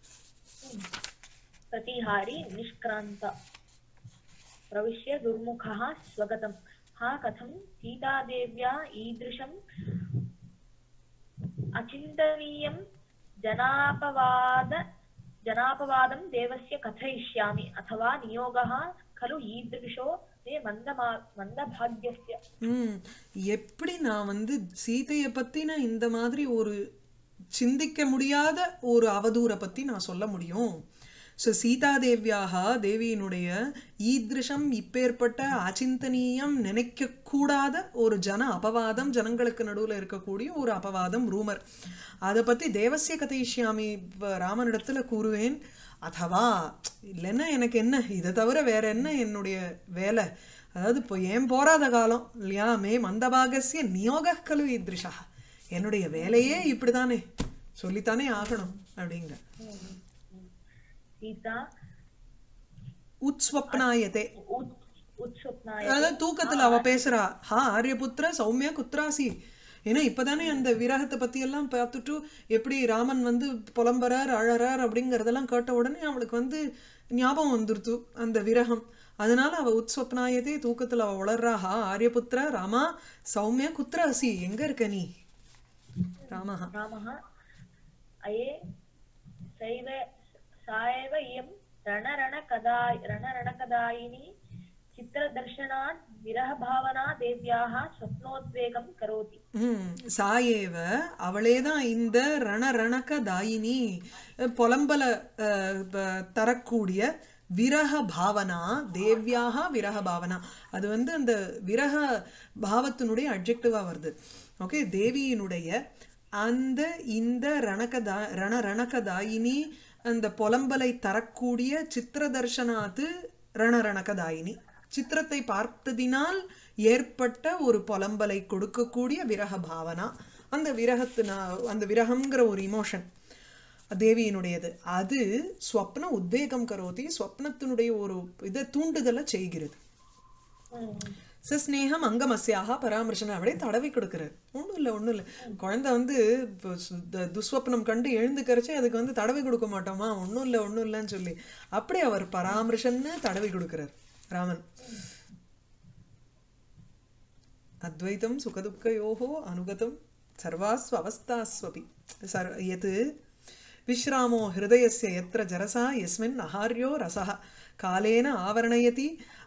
பிரதிஹாரி நிஷ்கிராந்த பிரவிஷ்ய துர்முகः ஸ்வகதம் हा कथं सीतादेव्या ईदृशम् अचिन्तनीयं जनापवादं देवस्य कथयिष्यामि अथवा नियोगः खलु ईदृशो मे मन्दभाग्यस्य. எப்படி நான் வந்து சீதையை பத்தின இந்த மாதிரி ஒரு சிந்திக்க முடியாத ஒரு அவதூரை பத்தி நான் சொல்ல முடியும்? ஸோ சீதாதேவியாக தேவியினுடைய ஈதிருஷம் இப்பேற்பட்ட அச்சிந்தனீயம் நினைக்கக்கூடாத ஒரு அபவாதம், ஜனங்களுக்கு நடுவில் இருக்கக்கூடிய ஒரு அபவாதம், ரூமர், அதை பற்றி தேவசிய கதைஷ்யாமி ராமனிடத்துல கூறுவேன். அதுவா இல்லைன்னா எனக்கு என்ன, இதை தவிர வேற என்ன என்னுடைய வேலை? அதாவது இப்போ ஏன் போராத காலம் இல்லையா? மே மந்தபாகசிய நியோக கலு ஈதிருஷா, என்னுடைய வேலையே இப்படிதானே, சொல்லித்தானே ஆகணும் அப்படிங்கிற. உத்ஸ்வப்னாயதே, அதாவது தூக்கத்துல அவ பேசுறா, ஹா ஆரியபுத்திர சௌமிய குத்ராசி. ஏன்னா இப்பதானே அந்த விரகத்தை பத்தி எல்லாம் பார்த்துட்டு எப்படி ராமன் வந்து புலம்பறார் அழறார் அப்படிங்கறதெல்லாம் கேட்ட உடனே அவளுக்கு வந்து ஞாபகம் வந்துருத்து அந்த விரகம். அதனால அவ உத்ஸ்வப்னாயதே, தூக்கத்துல அவ உளர்றா, ஹா ஆரியபுத்திர ராமா சௌமிய குத்ராசி, எங்க இருக்க நீ? ராமஹ அயே சைவ सायव इयं रणरणकदायिनी चित्रदर्शनात् विरहभावना देव्याः स्वप्नोद्वेगं करोति. सायेव அவளேதான் இந்த ரணரணகதாயினி, புலம்பல தரக்கூடிய விரக பாவனா, தேவ்யாக விரக பாவனா. அது வந்து அந்த விரக பாவத்தினுடைய அட்ஜெக்டிவா வருது. ஓகே, தேவியினுடைய அந்த இந்த ரணரணகதாயினி, அந்த புலம்பலை தரக்கூடிய சித்திரதர்ஷனாத்து ரணரணகதாயினி, சித்திரத்தை பார்த்ததினால் ஏற்பட்ட ஒரு புலம்பலை கொடுக்கக்கூடிய விரக பாவனா. அந்த அந்த விரகம்ங்கிற ஒரு இமோஷன் தேவியினுடையது. அது ஸ்வப்ன உத்வேகம் கரோதி, ஸ்வப்னத்தினுடைய ஒரு இதை தூண்டுதலை செய்கிறது. ஸ்நேகம் அங்கமஸ்யாக பராமர்சனம் அப்படியே தடவி கொடுக்குறாரு. ஒன்றும் இல்லை குழந்தை வந்து துஸ்வப்னம் கண்டு எழுந்துக்கரைச்சு அதுக்கு வந்து தடவி கொடுக்க மாட்டோமா, ஒன்றும் இல்லைன்னு சொல்லி அப்படியே அவர் பராமர்சன்னு தடவி கொடுக்குறார் ராமன். அத்வைதம் சுகதுக்கயோஹோ அனுகதம் சர்வாஸ்வ அவஸ்தாஸ்வபி யத் விஸ்ராமோ ஹிருதயஸ்ய யத்ர ஜரசா யஸ்மின் அஹார்யோ ரசஹ காலேன ஆவரணயதி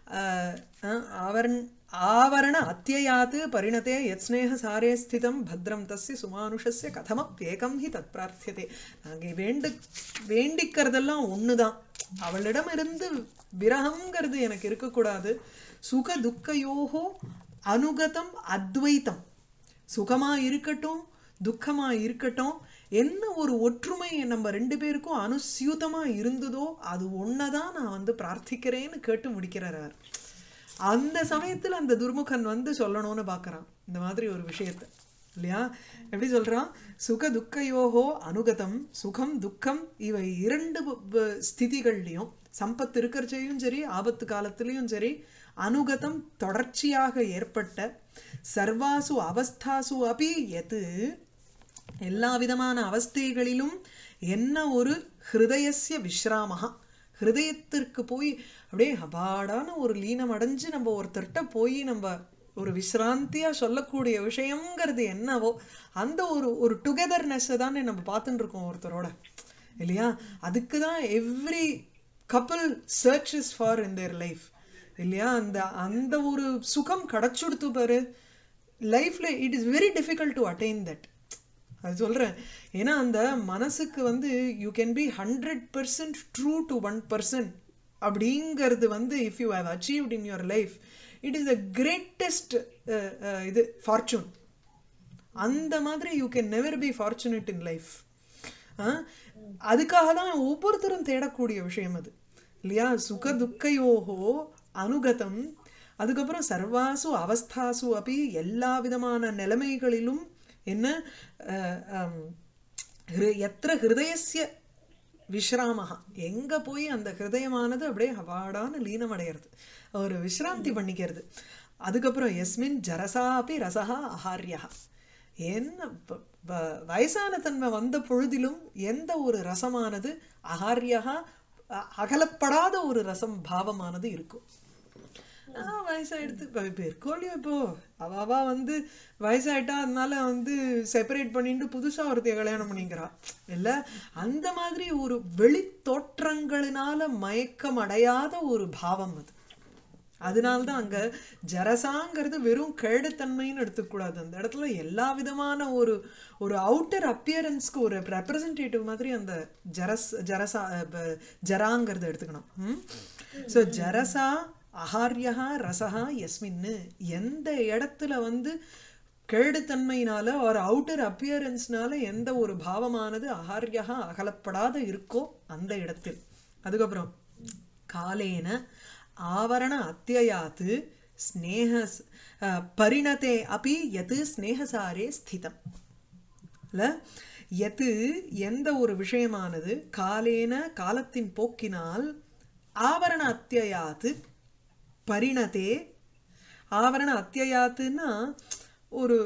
ஆவரண அத்தியாத் பரிணதே யத் ஸ்நேக சாரே ஸ்திதம் பத்ரம் தஸ்ய சுமானுஷஸ்ய கதமப்யேகம் ஹி தத் பிரார்த்தியதே. நாங்கள் வேண்டிக்கிறதெல்லாம் ஒண்ணுதான், அவளிடம் இருந்து விரகம்ங்கிறது எனக்கு இருக்கக்கூடாது. சுக துக்கயோகோ அனுகதம் அத்வைத்தம், சுகமா இருக்கட்டும் துக்கமா இருக்கட்டும், என்ன ஒரு ஒற்றுமை நம்ம ரெண்டு பேருக்கும் அனுசியூதமா இருந்ததோ அது ஒன்னதான் நான் வந்து பிரார்த்திக்கிறேன்னு கேட்டு முடிக்கிறார். அந்த சமயத்துல அந்த துர்முகன் வந்து சொல்லணும்னு பாக்குறான் இந்த மாதிரி ஒரு விஷயத்த இல்லையா? எப்படி சொல்றான்? சுக துக்கயோகோ அனுகதம், சுகம் துக்கம் இவை இரண்டு ஸ்திதிகள்லையும், சம்பத்து இருக்கிறச்சையும் சரி ஆபத்து காலத்திலையும் சரி, அனுகதம் தொடர்ச்சியாக ஏற்பட்ட, சர்வாசு அவஸ்தாசு அபி எது எல்லா விதமான அவஸ்தைகளிலும் என்ன ஒரு ஹிருதயஸ்ய விஸ்ராமஹா, ஹிருதயத்திற்கு போய் அப்படியே அபாடான ஒரு லீனம் அடைஞ்சு நம்ம ஒருத்தர்கிட்ட போய் நம்ம ஒரு விசிராந்தியா சொல்லக்கூடிய விஷயங்கிறது என்னவோ அந்த ஒரு ஒரு டுகெதர்னஸ்ஸை தானே நம்ம பார்த்துட்டு இருக்கோம் ஒருத்தரோட, இல்லையா? அதுக்கு தான் every couple searches for in their life, இல்லையா? அந்த அந்த ஒரு சுகம் கிடைச்சுடுத்து பாரு லைஃப்ல. It is very difficult to attain that. அது சொல்றேன். ஏன்னா அந்த மனசுக்கு வந்து you can be 100% true to 1% அப்படிங்கிறது வந்து if you have achieved in your life it is the greatest இது ஃபார்ச்சூன். அந்த மாதிரி you can never be fortunate in life. அதுக்காக தான் ஒவ்வொருத்தரும் தேடக்கூடிய விஷயம் அது, இல்லையா? சுக துக்கையோகோ அனுகதம். அதுக்கப்புறம் சர்வாசு அவஸ்தாசு அப்படி எல்லா விதமான நிலைமைகளிலும் என்ன எத்திர ஹிருதயஸ்ய விஸ்ராமஹா, எங்க போய் அந்த ஹிருதயமானது அப்படியே அவாடான லீனம் அடையிறது, ஒரு விஸ்ராந்தி பண்ணிக்கிறது. அதுக்கப்புறம் எஸ்மின் ஜரசா அப்படி ரசஹா ஆஹாரியா, என்ன வயசான தன்மை வந்த பொழுதிலும் எந்த ஒரு ரசமானது ஆஹாரியா அகலப்படாத ஒரு ரசம் பாவமானது இருக்கும். வயசாயிடுத்து இப்போ இருக்கோலையோ, இப்போ அவாவா வந்து வயசாயிட்டா அதனால வந்து செப்பரேட் பண்ணிட்டு புதுசா ஒருத்தைய கல்யாணம் பண்ணிக்கிறா இல்ல, அந்த மாதிரி ஒரு வெளி தோற்றங்களினால மயக்கம் அடையாத ஒரு பாவம் அது. அதனால்தான் அங்க ஜரசாங்கிறது வெறும் கேடுத்தன்மைன்னு எடுத்துக்கூடாது. அந்த இடத்துல எல்லா விதமான ஒரு ஒரு அவுட்டர் அப்பியரன்ஸ்க்கு ஒரு ரெப்ரசன்டேட்டிவ் மாதிரி அந்த ஜரசா ஜராங்கிறத எடுத்துக்கணும். ஸோ ஜரசா அஹாரியா ரசஹா எஸ்மின்னு, எந்த இடத்துல வந்து கேடுத்தன்மையினால ஒரு அவுட்டர் அப்பியரன்ஸ்னால எந்த ஒரு பாவமானது அஹாரியா அகலப்படாத இருக்கோ அந்த இடத்தில். அதுக்கப்புறம் காலேன ஆவரண அத்தியாத்து ஸ்நேக பரிணதே அப்படி எது ஸ்நேகசாரே ஸ்திதம் இல்ல, எது எந்த ஒரு விஷயமானது காலேன காலத்தின் போக்கினால் ஆவரண அத்தியாத்து பரிணதே. ஆவரண அத்தியாத்துன்னா ஒரு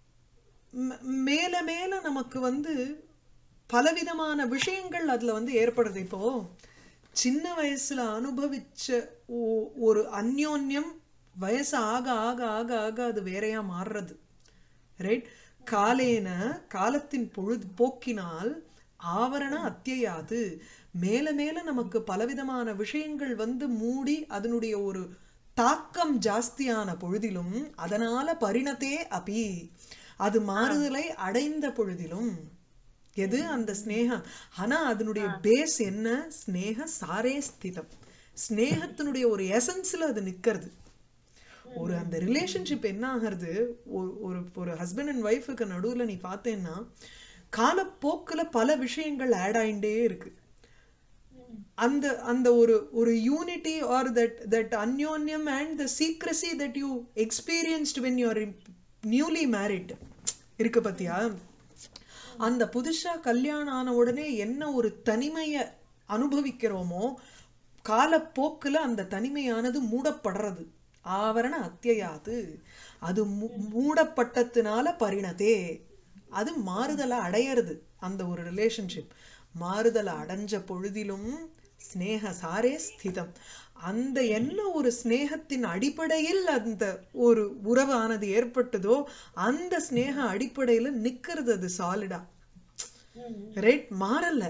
மேல மேல நமக்கு வந்து பலவிதமான விஷயங்கள் அதுல வந்து ஏற்படுது. இப்போ சின்ன வயசுல அனுபவிச்ச ஒரு அந்யோன்யம் வயசு ஆக ஆக ஆக ஆக அது வேறையா மாறுறது, ரைட்? காலேன காலத்தின் பொழுது போக்கினால் ஆவரண அத்தியாது, மேல மேல நமக்கு பலவிதமான விஷயங்கள் வந்து மூடி அதனுடைய ஒரு தாக்கம் ஜாஸ்தியான பொழுதிலும் அதனால பரிணத்தே அபி அது மாறுதலை அடைந்த பொழுதிலும் எது அந்த ஸ்நேகம். ஆனா அதனுடைய பேஸ் என்ன? ஸ்நேக சாரே ஸ்திதம், ஸ்நேகத்தினுடைய ஒரு எசன்ஸ்ல அது நிக்கிறது. ஒரு அந்த ரிலேஷன்ஷிப் என்ன ஆகிறது, ஒரு ஒரு ஹஸ்பண்ட் அண்ட் ஒய்ஃபுக்கு நடுவுல நீ பார்த்தேன்னா காலப்போக்குல பல விஷயங்கள் ஆட் ஆயிண்டே இருக்கு. அந்த அந்த ஒரு ஒரு யூனிட்டி ஆர் தட் அந்யோன்யம் and the secrecy that you experienced when you are newly married இருக்கு பத்தியா? அந்த புதுசா கல்யாணம் ஆன உடனே என்ன ஒரு தனிமையை அனுபவிக்கிறோமோ காலப்போக்குல அந்த தனிமையானது மூடப்படுறது. ஆவரண அத்தியாது, அது மூடப்பட்டதுனால பரிணதே, அது மாறுதலை அடையிறது. அந்த ஒரு ரிலேஷன்ஷிப் மாறுதலை அடைஞ்ச பொழுதிலும் ஸ்நேக சாரே ஸ்திதம், அந்த என்ன ஒரு ஸ்நேகத்தின் அடிப்படையில் அந்த ஒரு உறவானது ஏற்பட்டதோ அந்த ஸ்நேக அடிப்படையில நிக்கிறது அது சாலிடா, ரைட்? மாறல.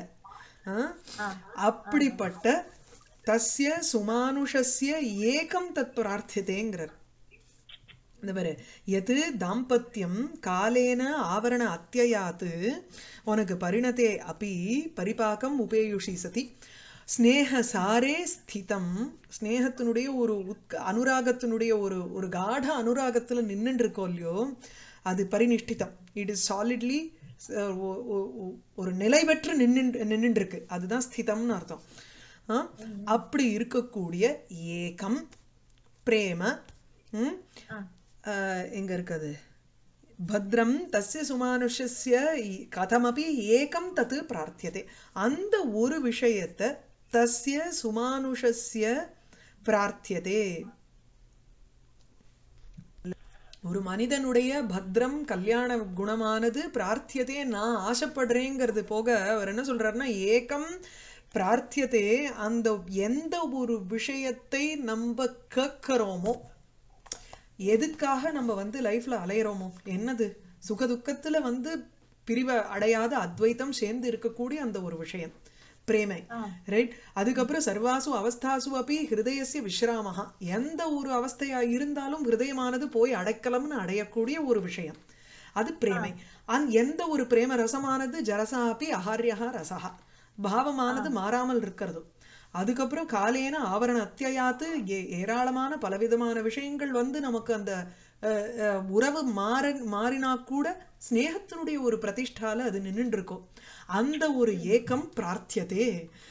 அப்படிப்பட்ட தஸ்ய சுமானுஷஸ்ய ஏகம் தத் பிரார்த்தியதேங்கிறார். இந்த பாரு, எது தாம்பத்தியம் காலேன ஆவரண அத்தியாத்து உனக்கு பரிணதே அப்பி பரிபாக்கம் உபேயுஷி சதி ஸ்நேக சாரே ஸ்திதம், ஸ்நேகத்தினுடைய ஒரு அனுராகத்தினுடைய ஒரு ஒரு காட அனுராகத்துல நின்னுட்டு இருக்கோ இல்லையோ அது பரிநிஷ்டிதம். இட் இஸ் சாலிட்லி ஒரு நிலை பெற்று நின்னுட்டு இருக்கு, அதுதான் ஸ்திதம்னு அர்த்தம். அப்படி இருக்கக்கூடிய ஏகம் பிரேம எங்க இருக்குது பத்ரம் தஸ்ய சுமானுஷஸ்ய கதமபி ஏகம் தத்து பிரார்த்தியதே, அந்த ஒரு விஷயத்தை தஸ்ய சுமானுஷஸ்ய பிரார்த்தியதே ஒரு மனிதனுடைய பத்ரம் கல்யாண குணமானது பிரார்த்தியதே நான் ஆசைப்படுறேங்கிறது போக அவர் என்ன சொல்றாருன்னா ஏகம் பிரார்த்தியதே அந்த எந்த ஒரு விஷயத்தை நம்ம கேட்கிறோமோ எதுக்காக நம்ம வந்து லைஃப்ல அலையிறோமோ என்னது சுகதுக்கத்துல வந்து பிரிவை அடையாத அத்வைத்தம் சேர்ந்து இருக்கக்கூடிய அந்த ஒரு விஷயம் பிரேமை ரைட் அதுக்கப்புறம் சர்வாசு அவஸ்தாசு அப்படி ஹிருதயசிய விஸ்ராமஹா எந்த ஒரு அவஸ்தையா இருந்தாலும் ஹிருதயமானது போய் அடைக்கலம்னு அடையக்கூடிய ஒரு விஷயம் அது பிரேமை எந்த ஒரு பிரேம ரசமானது ஜரசா அப்படி அஹாரியஹா ரசஹா பாவமானது மாறாமல் இருக்கிறது அதுக்கப்புறம் காலேன ஆவரண அத்தியாத்து ஏராளமான பலவிதமான விஷயங்கள் வந்து நமக்கு அந்த உறவு மாறினா கூட ஸ்நேகத்தினுடைய ஒரு பிரதிஷ்டால அது நின்றுட்டு இருக்கும் அந்த ஒரு ஏக்கம் பிரார்த்தியதே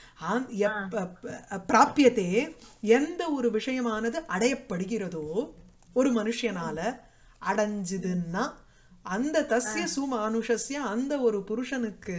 பிராபியத்தே எந்த ஒரு விஷயமானது அடையப்படுகிறதோ ஒரு மனுஷனால அடைஞ்சுதுன்னா அந்த தஸ்ய சுமானுஷஸ்ய அந்த ஒரு புருஷனுக்கு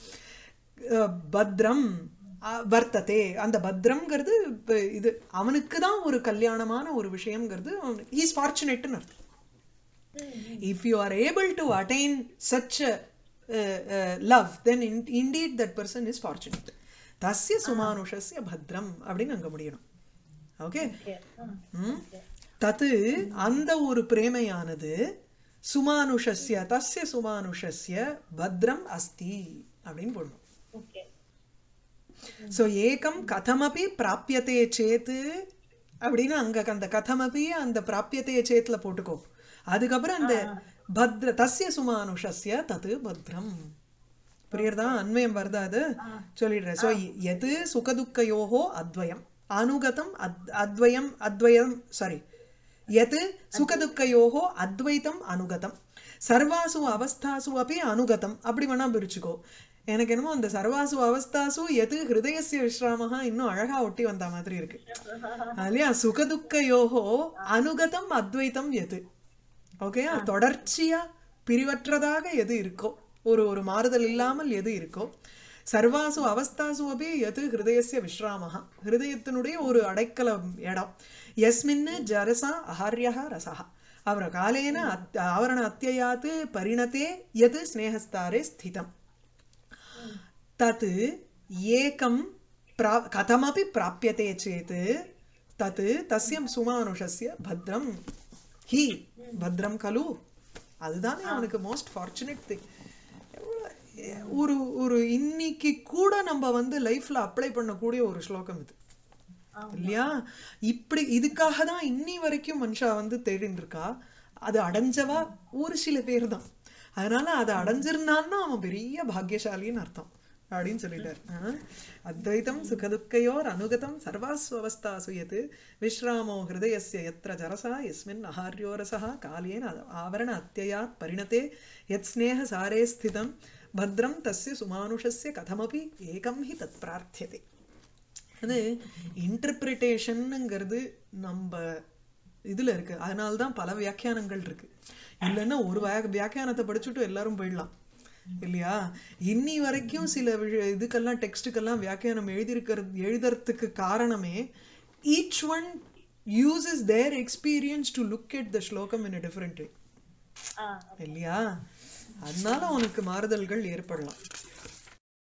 பத்ரம் வர்த்ததே அந்த பத்ரம்ங்கிறது இது அவனுக்கு தான் ஒரு கல்யாணமான ஒரு விஷயம்ங்கிறது இஸ் ஃபார்ச்சுனேட்னு அர்த்தம் if you are able to attain such love then indeed that person is fortunate tasya sumanushasya bhadram அப்படின்னு அங்க முடியணும் ஓகே தத்து அந்த ஒரு பிரேமையானது சுமானுஷஸ்ய தஸ்ய சுமானுஷஸ்ய பத்ரம் அஸ்தி அப்படின்னு போடணும் சோ ஏகம் கதமபி பிராப்யதே சேத் அப்படின்னு அங்க அந்த கதமபி அந்த பிராப்யதே சேத்ல போட்டுக்கோ அதுக்கப்புறம் அந்த பத்ர தஸ்ய சுமானுஷஸ்ய தது பத்ரம் புரியுறதா அன்வயம் வருதா அது சொல்லிடுறேன் சோ எது சுகதுக்கயோஹோ அத்வயம் அனுகதம் அத்வயம் சாரி எது சுகதுக்கயோஹோ அத்வைத்தம் அனுகதம் சர்வாசு அவஸ்தாசு அப்படி அனுகதம் அப்படி வேணா பிரிச்சுக்கோ எனக்கு என்னமோ அந்த சர்வாசு அவஸ்தாசு எது ஹிருதயசிய விஸ்ராமஹா இன்னும் அழகா ஒட்டி வந்த மாதிரி இருக்கு இல்லையா சுகதுக்கயோஹோ அனுகதம் அத்வைத்தம் எது ஓகே தொடர்ச்சியா பிரிவற்றதாக எது இருக்கோ ஒரு மாறுதல் இல்லாமல் எது இருக்கோ சர்வாசு அவஸ்தாசு அப்படி எது ஹிருதயசிய விஸ்ராமஹா ஹிருதயத்தினுடைய ஒரு அடைக்கலம் இடம் யஸ்மின்னு ஜரசா அஹாரியஹா ரசஹா அவர காலேன ஆவரண அத்தியாத்து பரிணதே எது ஸ்நேகஸ்தாரே ஸ்திதம் தத் ஏகம் கதமபி பிராப்யதே சேத் தத் தஸ்ய சுமானுஷஸ்ய பத்ரம் ஹி பத்ரம் கலு அதுதானே அவனுக்கு மோஸ்ட் ஃபார்ச்சுனேட் திங் ஒரு இன்னைக்கு கூட நம்ம வந்து லைஃப்ல அப்ளை பண்ணக்கூடிய ஒரு ஸ்லோகம் இது இல்லையா இப்படி இதுக்காக தான் இன்னி வரைக்கும் மனுஷா வந்து தேடின்னு இருக்கா அது அடைஞ்சவா ஒரு சில பேர் தான் அதனால அதை அடைஞ்சிருந்தான்னா அவன் பெரிய பாக்கியசாலின்னு அர்த்தம் அப்படின்னு சொல்லிட்டார் அத்வைதம் சுகதுக்கையோர் அனுகதம் சர்வாசு அவஸ்தாசு யத் விஸ்ராமோ ஹிருதயஸ்ய யத்ர ஜரசா யஸ்மின் அஹார்யோரசஹ காலேன ஆவரண அத்யயாத் பரிணதே யத் ஸ்நேக சாரே ஸ்திதம் பத்ரம் தஸ்ய சுமானுஷஸ்ய கதமபி ஏகம் ஹி தத் பிரார்த்தியதே அது இன்டர்பிரிட்டேஷன்ங்கிறது நம்ம இதுல இருக்கு அதனால்தான் பல வியாக்கியானங்கள் இருக்கு இல்லைன்னா ஒரு வியாக்கியானத்தை படிச்சுட்டு எல்லாரும் போயிடலாம் இல்லையா இன்னி வரைக்கும் சில இதுக்கெல்லாம் டெக்ஸ்டுக்கெல்லாம் வியாக்கியானம் எழுதுறதுக்கு காரணமே each one uses their experience to look at the ஸ்லோகம் in a different way இல்லையா அதனால உனக்கு மாறுதல்கள் ஏற்படலாம்